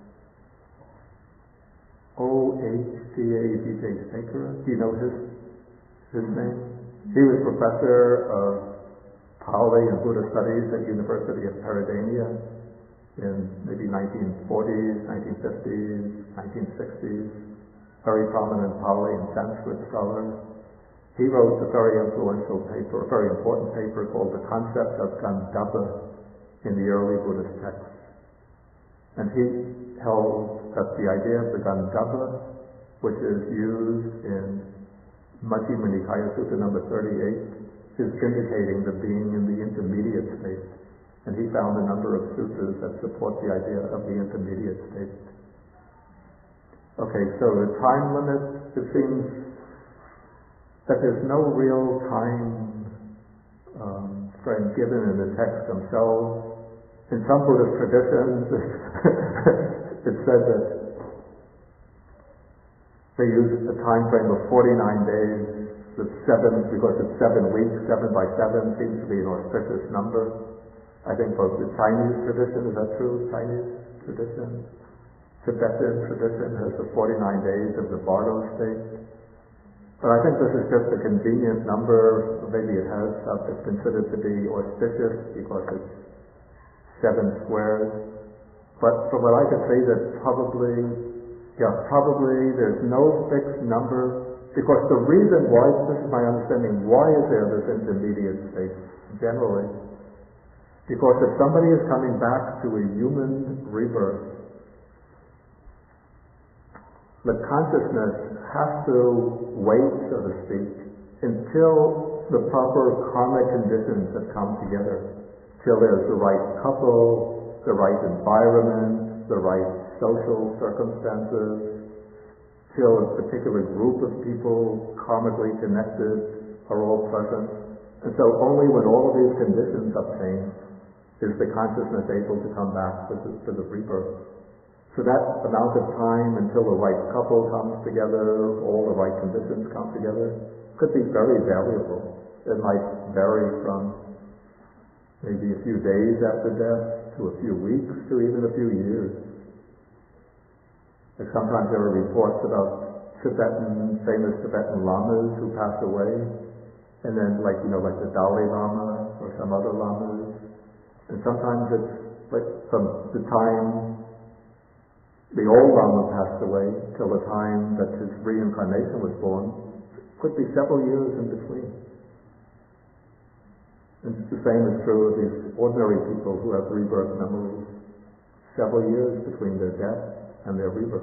Speaker 1: O H T A V J Sekara, do you know his, his name? He was professor of Pali and Buddha studies at University of Peradeniya in maybe nineteen forties, nineteen fifties, nineteen sixties. Very prominent Pali and Sanskrit scholar. He wrote a very influential paper, a very important paper called The Concept of Gandhabba in the early Buddhist texts. And he held that the idea of the Gandhabba, which is used in Majjhima Nikaya Sutta number thirty-eight, is indicating the being in the intermediate state. And he found a number of suttas that support the idea of the intermediate state. Okay, so the time limit, it seems that there's no real time um, frame given in the text themselves. In some Buddhist traditions, it's said that They use a time frame of forty-nine days. The seven, because it's seven weeks, seven by seven seems to be an auspicious number. I think both the Chinese tradition, is that true? Chinese tradition? Tibetan tradition has the forty-nine days of the Bardo state. But I think this is just a convenient number. Maybe it has, it's considered to be auspicious because it's seven squares. But from what I could see, that probably, yeah, probably there's no fixed number. Because the reason why, this is my understanding, why is there this intermediate state generally? Because if somebody is coming back to a human rebirth, the consciousness has to wait, so to speak, until the proper karmic conditions have come together, till there's the right couple, the right environment, the right social circumstances, till a particular group of people karmically connected are all present. And so only when all of these conditions obtain is the consciousness able to come back to the, to the rebirth. So that amount of time until the right couple comes together, all the right conditions come together, could be very variable. It might vary from maybe a few days after death to a few weeks to even a few years. Like sometimes there are reports about Tibetan, famous Tibetan lamas who passed away, and then like, you know, like the Dalai Lama or some other lamas. And sometimes it's like from the time the old Lama passed away till the time that his reincarnation was born, could be several years in between. And the same is true of these ordinary people who have rebirth memories. Several years between their death and their rebirth.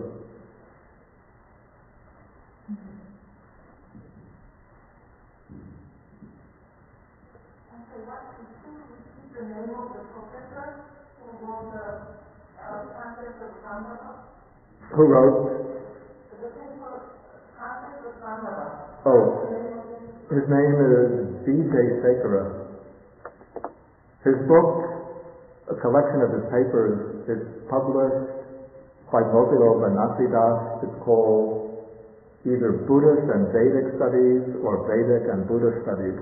Speaker 5: Okay, what is the name of the professor who wrote the uh, concept of Sambhava?
Speaker 1: Who wrote?
Speaker 5: The paper, concept of Sambhava.
Speaker 1: Oh, his name is Vijay Sekara. His book, a collection of his papers, is published by Mokilo Banasidas. It's called either Buddhist and Vedic Studies or Vedic and Buddhist Studies.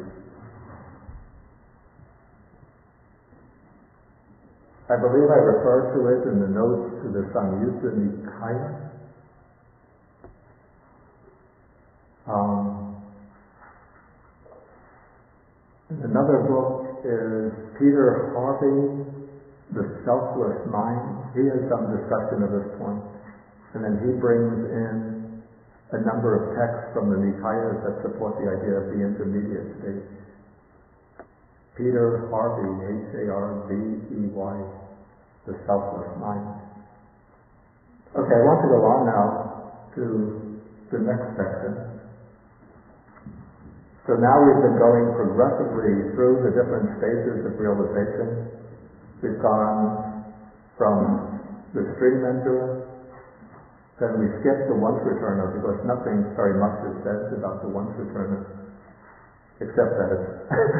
Speaker 1: I believe I refer to it in the notes to the Samyutta Nikaya. Um, another book is Peter Harvey, The Selfless Mind. He has some discussion of this point. And then he brings in a number of texts from the Nikayas that support the idea of the intermediate state. Peter Harvey, H A R V E Y, The Selfless Mind. Okay, I want to go on now to the next section. So now we've been going progressively through the different stages of realization. We've gone from the stream enterer, then we skipped the once returner because nothing very much is said about the once returner, except that it's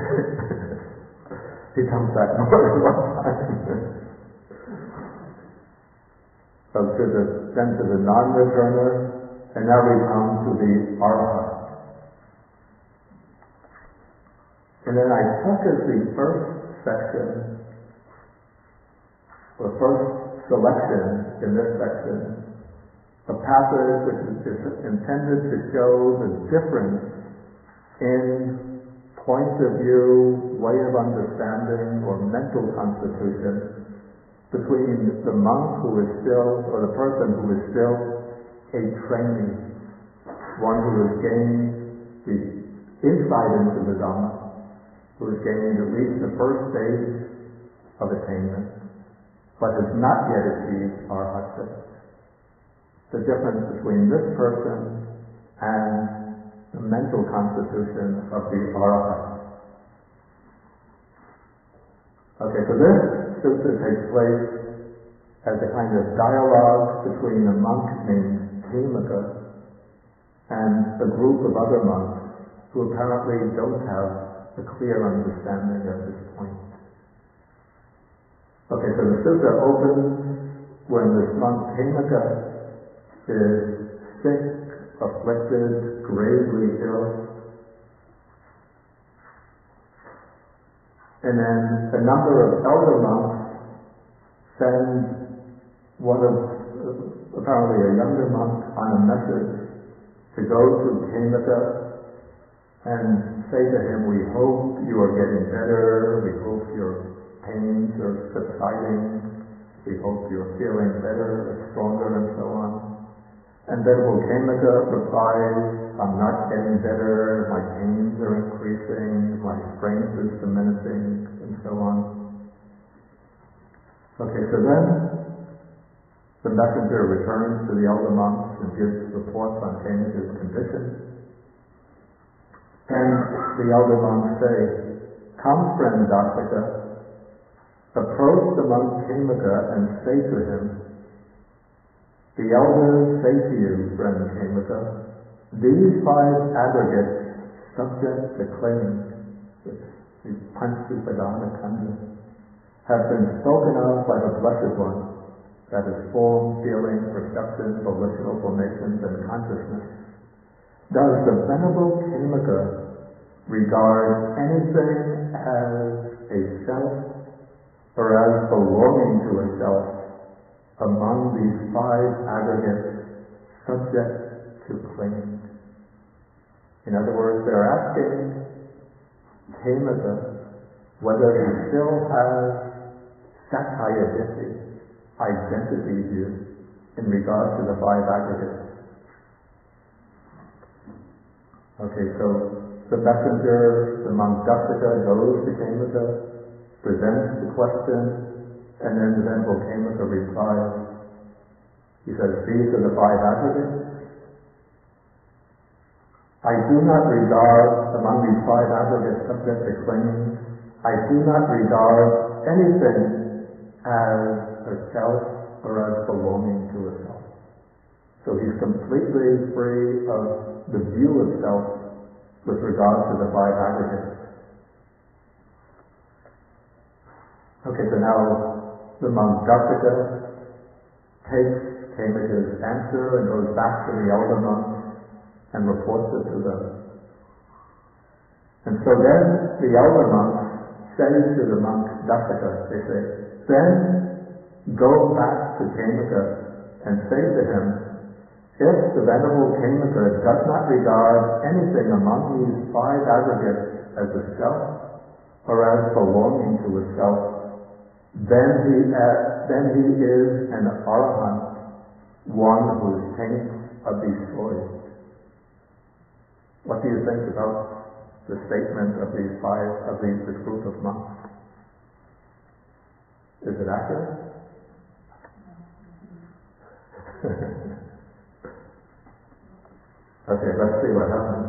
Speaker 1: he comes back more than one time. So to the, then to the non-returner, and now we come to the arhat. And then I took as the first section, the first selection in this section, a passage which is intended to show the difference in point of view, way of understanding, or mental constitution between the monk who is still, or the person who is still a trainee, one who has gained the insight into the Dhamma, who has gained at least the first stage of attainment, but has not yet achieved arhathood. The difference between this person and the mental constitution of the arhat. Okay, so this sutta takes place as a kind of dialogue between a monk named Khemaka and a group of other monks who apparently don't have a clear understanding at this point. Okay, so the sutta opens when this monk Khemaka is sick afflicted, gravely ill. And then a number of elder monks send one of, apparently a younger monk, on a message to go to Khemaka and say to him, we hope you are getting better, we hope your pains are subsiding, we hope you're feeling better, stronger, and so on. And Venerable Khemaka replies, I'm not getting better, my pains are increasing, my strength is diminishing, and so on. Okay, so then the messenger returns to the elder monks and gives reports on Khemaka's condition. And the elder monks say, come, friend Dassaka, approach the monk Khemaka and say to him, the elders say to you, friend Khemaka, these five aggregates subject to claim, these Panchupadana Kanda, have been spoken of by the Blessed One, that is form, feeling, perception, volitional formations, and consciousness. Does the Venerable Khemaka regard anything as a self or as belonging to a self among these five aggregates subject to claim? In other words, they're asking Khemaka whether he still has Sakaya Ditti, identity view, in regard to the five aggregates. Okay, so the messenger, the monk Dassaka, goes to Khemaka, presents the question, and then the Venerable Khemaka replies. He says, these are the five aggregates. I do not regard, among these five aggregates subject to claims, I do not regard anything as a self or as belonging to a self. So he's completely free of the view of self with regard to the five aggregates. Okay, so now the monk Dassaka takes Khemaka's answer and goes back to the elder monks and reports it to them. And so then the elder monks say to the monk Dassaka, they say, then go back to Khemaka and say to him, if the Venerable Khemaka does not regard anything among these five aggregates as a self or as belonging to a self, then he, uh, then he is an Arahant, one whose taints are destroyed. What do you think about the statement of these five, of these, this group of monks? Is it accurate? Okay, let's see what happens.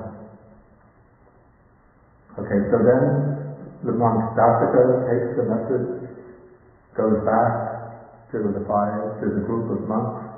Speaker 1: Okay, so then the monk Dassaka takes the message, goes back to the five, to the group of monks.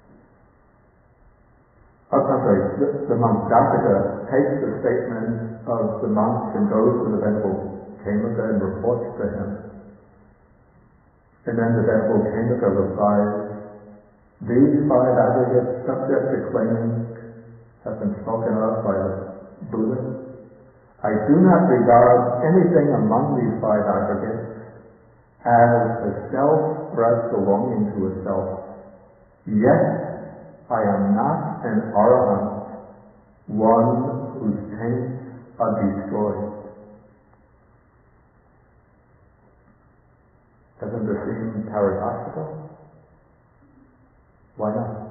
Speaker 1: Oh, I'm sorry, the, the monk Dassaka takes the statement of the monks and goes to the Venerable Khemaka and reports to him. And then the Venerable Khemaka replies, these five aggregates subject to claiming have been spoken of by the Buddha. I do not regard anything among these five aggregates as a self or as belonging to a self. Yet I am not an Arahant, one whose taints are destroyed. Doesn't this seem paradoxical? Why not?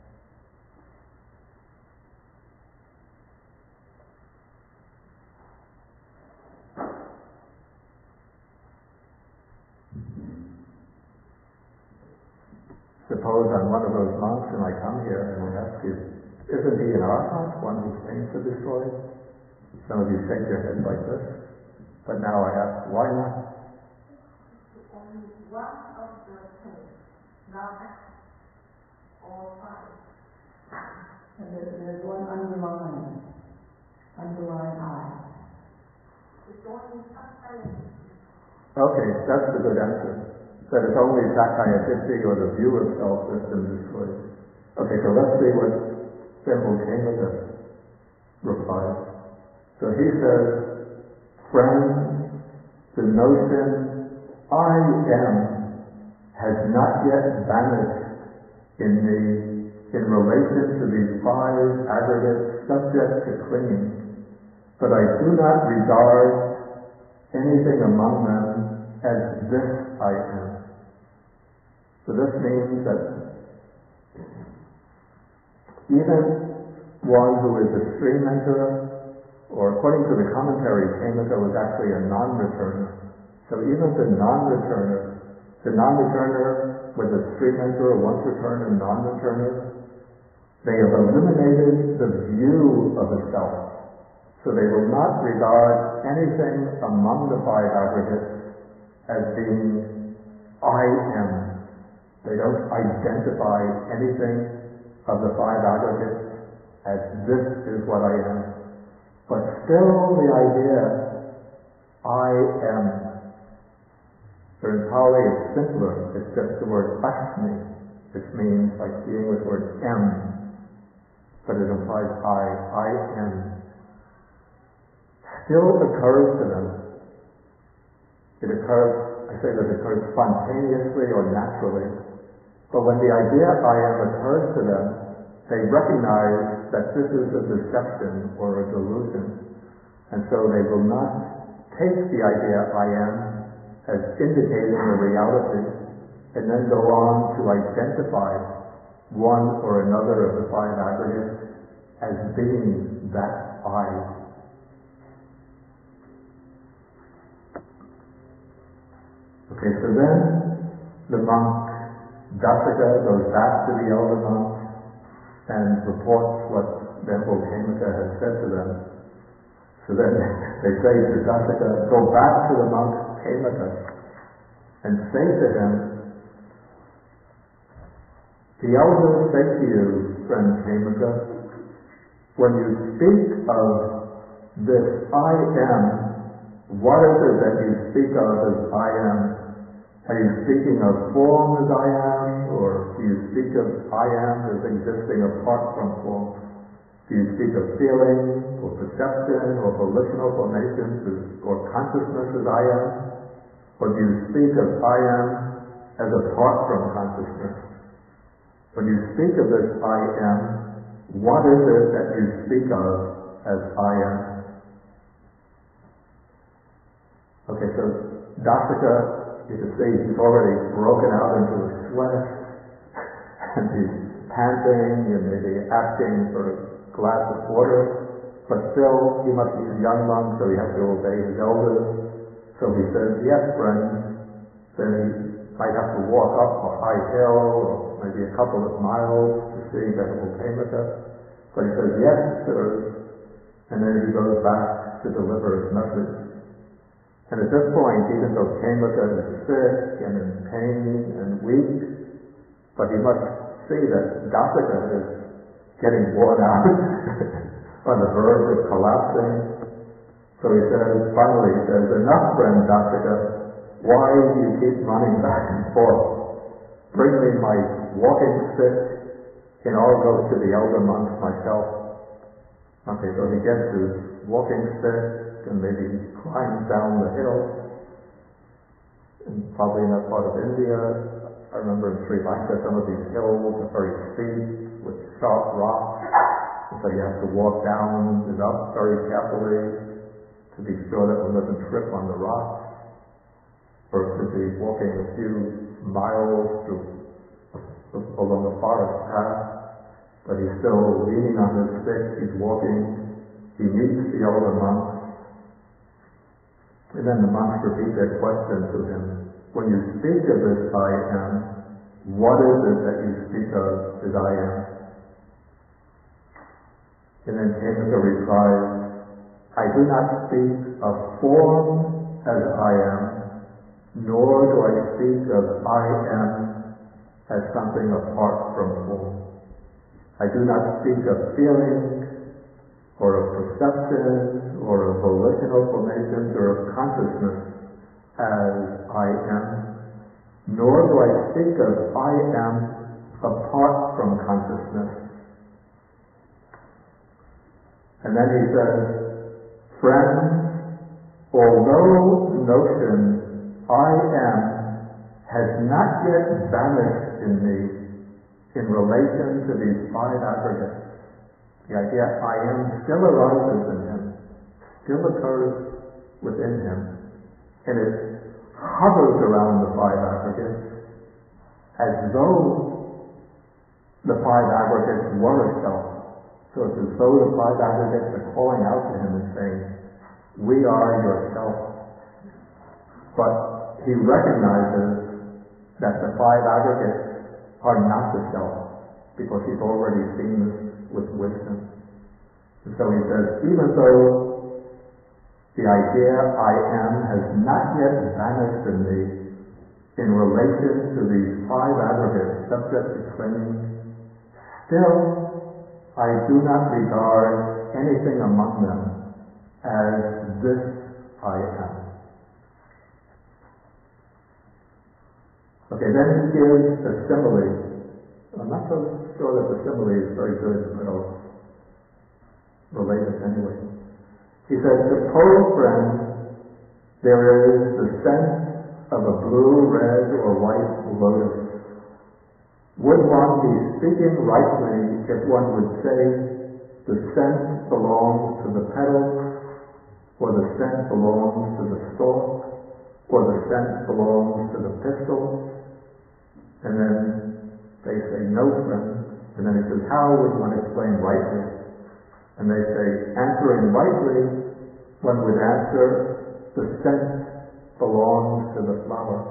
Speaker 1: Suppose I'm one of those monks and I come here and I ask you, isn't he an Arahant, one whose taints are destroyed? Some of you shake your head like this, but now I ask, why not?
Speaker 5: Only one of the things, not all five.
Speaker 4: And there, there's one underlying, underlying I.
Speaker 5: It's only Sakaya.
Speaker 1: Okay, that's the good answer. That it's only Sakaya Ditti or the view of self that's been destroyed. Okay, so let's see what Venerable Khemaka replies. So he says, friends, the notion I am has not yet vanished in me in relation to these five aggregates subject to clinging, but I do not regard anything among them as this I am. So this means that even one who is a stream enterer, or according to the commentary, Khemaka was actually a non-returner. So even the non-returner, the non-returner with a stream enterer, once returner, non-returner, they have eliminated the view of the self. So they will not regard anything among the five aggregates as being I am. They don't identify anything of the five aggregates as this is what I am. But still the idea I am. So in Pali it's simpler. It's just the word asmi, which means like the English word am, but it implies I. I am. Still occurs to them. It occurs, I say that it occurs spontaneously or naturally. But when the idea I am occurs to them, they recognize that this is a deception or a delusion. And so they will not take the idea I am as indicating a reality and then go on to identify one or another of the five aggregates as being that I. Okay, so then the monk Dasaka goes back to the elder monk and reports what Venerable Khemaka had said to them. So then they say to Dasaka, go back to the monk Khemaka and say to him, the elders say to you, friend Khemaka, when you speak of this I am, what is it that you speak of as I am? Are you speaking of form as I am, or do you speak of I am as existing apart from form? Do you speak of feeling, or perception, or volitional formations, or consciousness as I am? Or do you speak of I am as apart from consciousness? When you speak of this I am, what is it that you speak of as I am? Okay, so Dasaka, you can see he's already broken out into a sweat, and he's panting and maybe asking for a glass of water, but still he must be a young monk, so he has to obey his elders. So he says, yes, friend. Then he might have to walk up a high hill, or maybe a couple of miles to see Venerable Khemaka. But he says, yes, sir. And then he goes back to deliver his message. And at this point, even though Khemaka is sick and in pain and weak, but he must see that Dasaka is getting worn out on the verge of collapsing. So he says, finally, he says, enough, friend Dasaka, why do you keep running back and forth? Bring me my walking stick, and I'll go to the elder monks myself. Okay, so he gets his walking stick, and maybe he climbs down the hill, and probably in that part of India. I remember in Sri Lanka, some of these hills are very steep with sharp rocks, and so you have to walk down and up very carefully to be sure that one doesn't trip on the rocks, or it could be walking a few miles through along a forest path, but he's still leaning on his stick, he's walking, he meets the older monks. And then the monks repeat their question to him. When you speak of this I am, what is it that you speak of as I am? And then Khemaka replies, I do not speak of form as I am, nor do I speak of I am as something apart from form. I do not speak of feeling, or of perception, or of volitional formations, or of consciousness as I am, nor do I speak of I am apart from consciousness. And then he says, friends, although the notion I am has not yet vanished in me in relation to these five aggregates, the idea I am still arises in him, still occurs within him, and it hovers around the five aggregates as though the five aggregates were a self. So it's as though the five aggregates are calling out to him and saying, we are yourself. But he recognizes that the five aggregates are not the self, because he's already seen this with wisdom. And so he says, even though the idea I am has not yet vanished in me in relation to these five aggregates subject to clinging, still I do not regard anything among them as this I am. Okay, then he gives a simile. I'm not so sure that the simile is very good, but I'll relate it anyway. He says, suppose, friends, there is the sense of a blue, red, or white lotus. Would one be speaking rightly if one would say the scent belongs to the petals, or the scent belongs to the stalk, or the scent belongs to the pistil? And then they say, no, friend. And then he says, how would one explain rightly? And they say, answering rightly, one would answer, the scent belongs to the flower.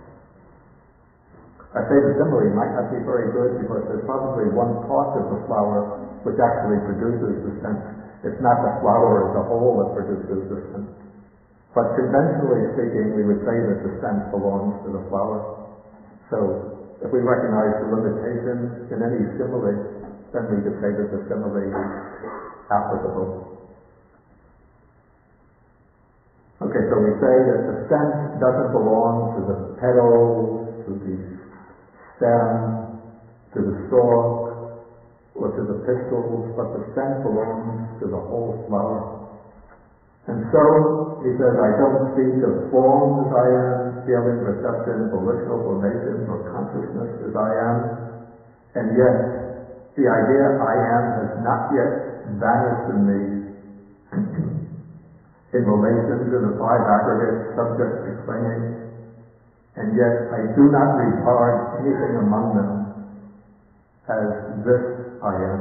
Speaker 1: I say the simile might not be very good because there's probably one part of the flower which actually produces the scent. It's not the flower as a whole that produces the scent. But conventionally speaking, we would say that the scent belongs to the flower. So if we recognize the limitations in any simile, then we could say that the simile is applicable. Okay, so we say that the scent doesn't belong to the petals, to the stem, to the stalk, or to the pistils, but the scent belongs to the whole flower. And so, he says, I don't speak of forms as I am, feeling, reception, volitional formation, or consciousness as I am, and yet the idea I am has not yet vanished in me in relation to the five aggregates subject to clinging, and yet I do not regard anything among them as this I am.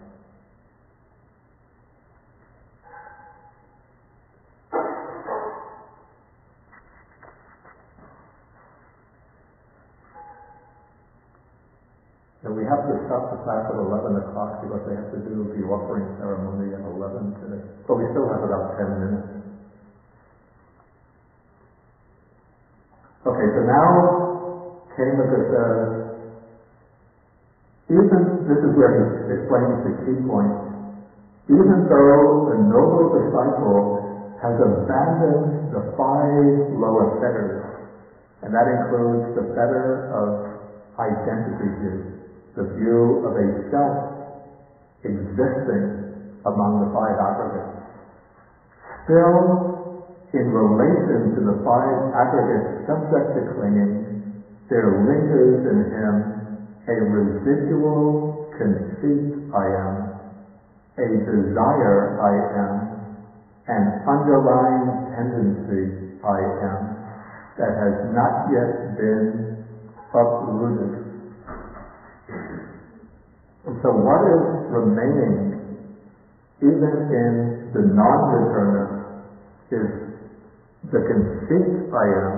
Speaker 1: And we have to stop the class at eleven o'clock because they have to do the offering ceremony at eleven today. But we still have about ten minutes. Okay, so now Khemaka says, even, this is where he explains the key point, even though the noble disciple has abandoned the five lower fetters, and that includes the fetter of identity view, the view of a self existing among the five aggregates. Still, in relation to the five aggregates subject to clinging, there lingers in him a residual conceit I am, a desire I am, an underlying tendency I am that has not yet been uprooted. And so what is remaining, even in the non-returner, is the conceit I am,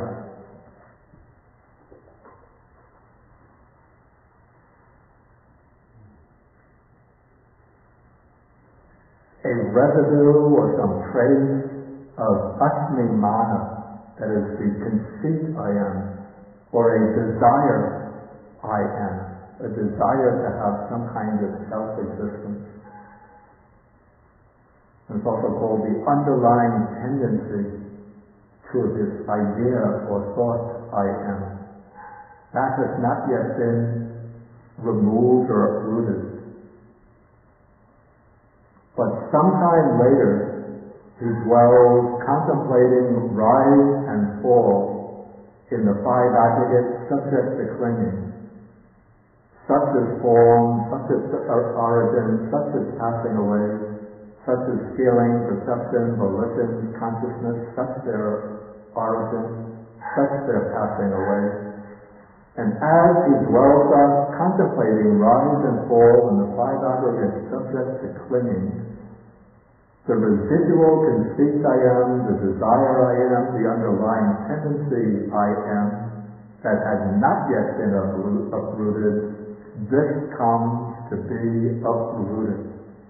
Speaker 1: a residue or some trace of asmimana, that is the conceit I am, or a desire I am, a desire to have some kind of self-existence. And it's also called the underlying tendency to this idea or thought I am. That has not yet been removed or uprooted. But sometime later, he dwells contemplating rise and fall in the five aggregates subject to clinging, such as form, such as origin, such as passing away, such as feeling, perception, volition, consciousness, such their origin, such their passing away. And as he dwells on contemplating rise and fall in the five aggregates subject to clinging, the residual conceit I am, the desire I am, the underlying tendency I am, that has not yet been uprooted, this comes to be uprooted.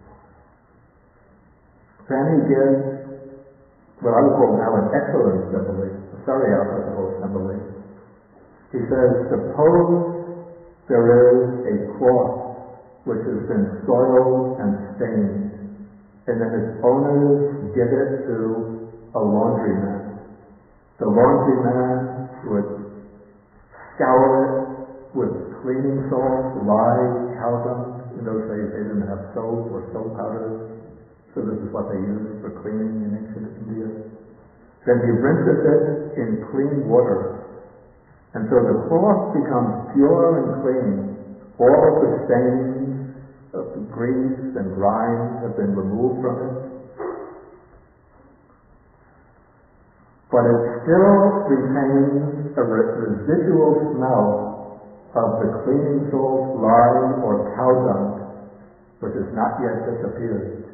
Speaker 1: Then he gives what I would call now an excellent simile, a very applicable simile. He says, suppose there is a cloth which has been soiled and stained, and then its owners give it to a laundryman. The laundryman would scour it with cleaning salt, lye, cow dung. In those days they didn't have soap or soap powder, so this is what they used for cleaning in ancient India. Then he rinses it in clean water. And so the cloth becomes pure and clean. All of the stains of the grease and grime have been removed from it. But it still retains a re- residual smell of the cleaning salt, lye, or cow dung, which has not yet disappeared.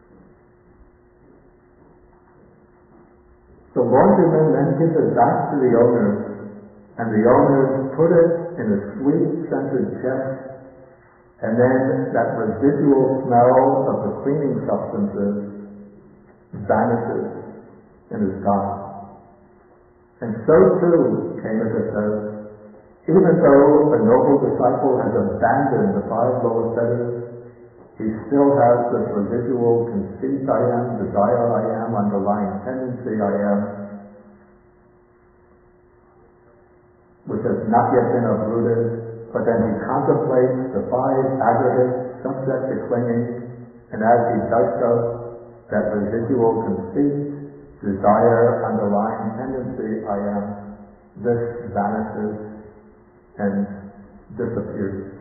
Speaker 1: The laundryman then gives it back to the owners, and the owners put it in a sweet scented chest, and then that residual smell of the cleaning substances vanishes and is gone. And so too, Kemaka says, even though a noble disciple has abandoned the five lowest fetters, he still has this residual conceit I am, desire I am, underlying tendency I am, which has not yet been uprooted, but then he contemplates the five aggregates subject to clinging, and as he does so, that residual conceit, desire, underlying tendency I am, this vanishes and disappears.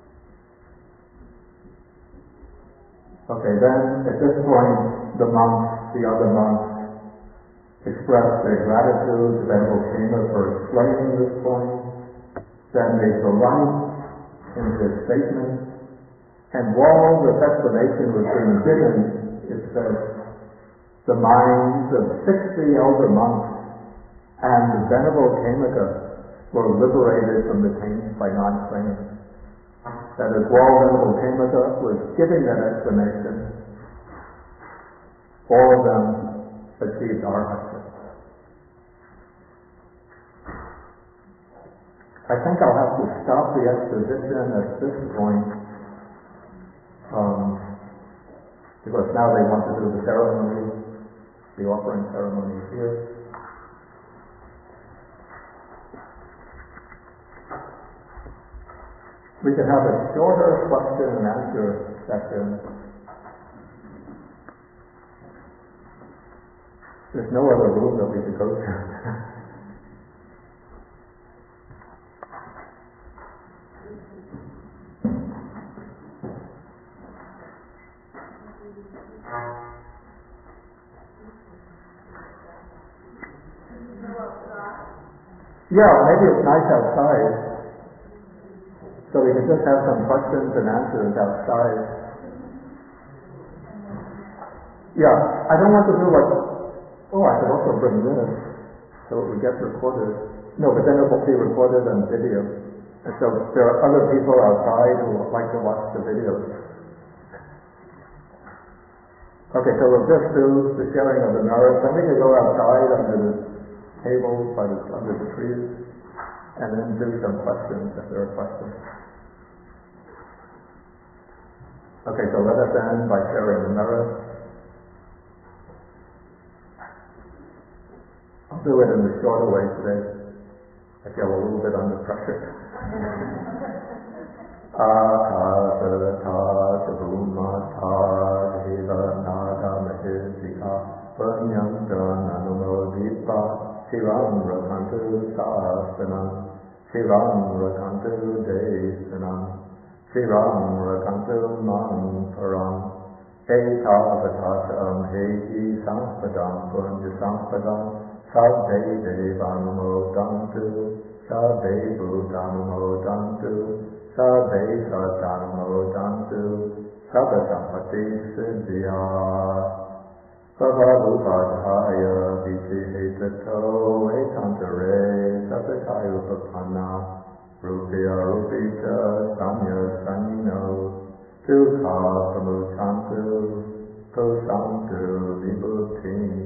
Speaker 1: Okay, then at this point, the monks, the other monks, express their gratitude to Venerable Kema for explaining this point. Then they delight in his statement. And while this explanation was being given, it says, the minds of sixty elder monks and the Venerable Kemaka were liberated from the taints by non-clinging. That is, while Venerable Kemaka was giving that explanation, all of them achieved arhathood. I think I'll have to stop the exposition at this point, um, because now they want to do the ceremony, the offering ceremony here. We could have a shorter question and answer session. There's no other room that we could go to. Yeah, maybe it's nice outside, so we can just have some questions and answers outside. Yeah, I don't want to do like, oh, I could also bring this so it would get recorded. No, but then it will be recorded on video. And so there are other people outside who would like to watch the videos. Okay, so we'll just do the sharing of the knowledge. Then we can go outside under the table, by the, under the trees, and then do some questions if there are questions. Okay, so let us end by sharing the merit. I'll do it in the shorter way today. I feel a little bit under pressure. Akasata bhumata deva Punyanta Nanumodipa Shivam Rakantu Sasanam Shivam Rakantu Desanam Shivam Rakantu Manparam Eta Avatasam Heki Sampadam Punya Sampadam Sabde Devanumodantu Sabde Buddhanumodantu Sabde Satanumodantu Sabbasampati Siddhya Bhavarupadhaya Vijihitato Etantare Sabbataya Upapana Rupya Rupita Sanya Sanino Dukha Pramutantu Tosantu Vibhutim